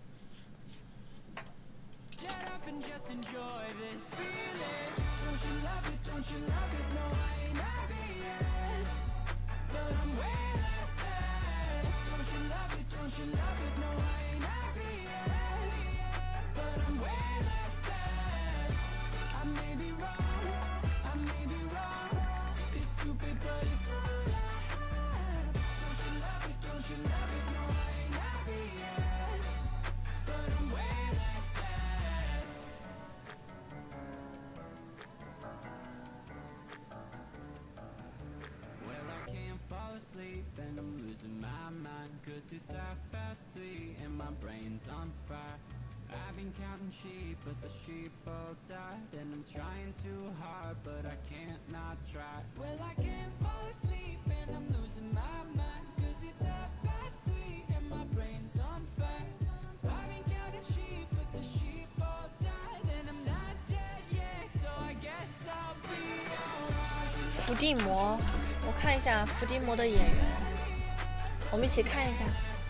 And I'm losing my mind, cause it's half past three and my brain's on fire. I've been counting sheep, but the sheep all died. And I'm trying too hard, but I can't not try. Well, I can't fall asleep and I'm losing my mind, cause it's half past three and my brain's on fire. I've been counting sheep, but the sheep all died. And I'm not dead yet, so I guess I'll be alright. 伏地魔，我看一下伏地魔的演员，我们一起看一下。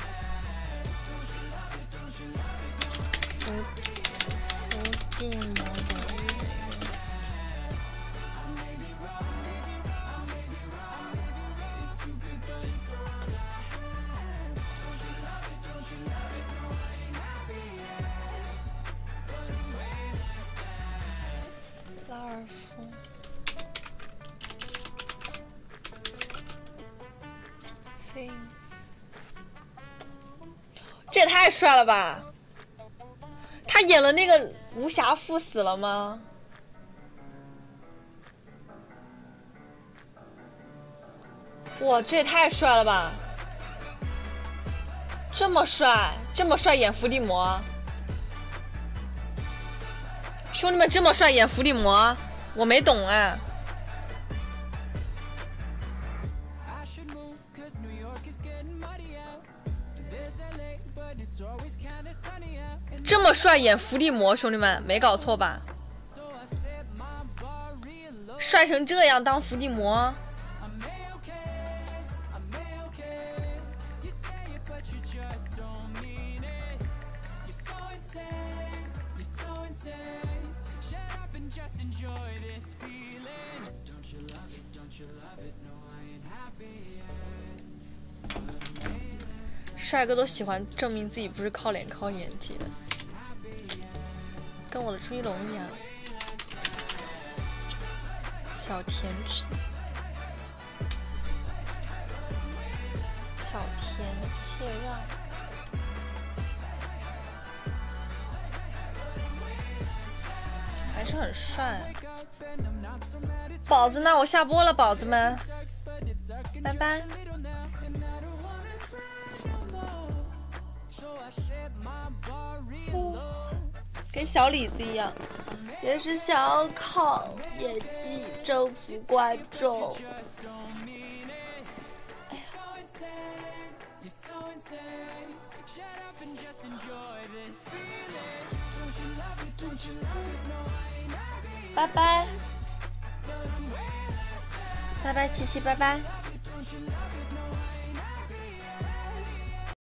伏伏地魔的演员。拉尔夫。这也太帅了吧！太他演了那个无暇赴死了吗？哇，这也太帅了吧！这么帅，这么帅演伏地魔，兄弟们这么帅演伏地魔，我没懂啊。这么帅演伏地魔，兄弟们没搞错吧？帅成这样当伏地魔。帅哥都喜欢证明自己不是靠脸靠演技的，跟我的朱一龙一样。小甜吃，小甜切让。还是很帅。宝子，那我下播了，宝子们，拜拜。跟小李子一样，也是想要靠演技征服观众。哎呀，拜拜，拜拜，七七，拜拜。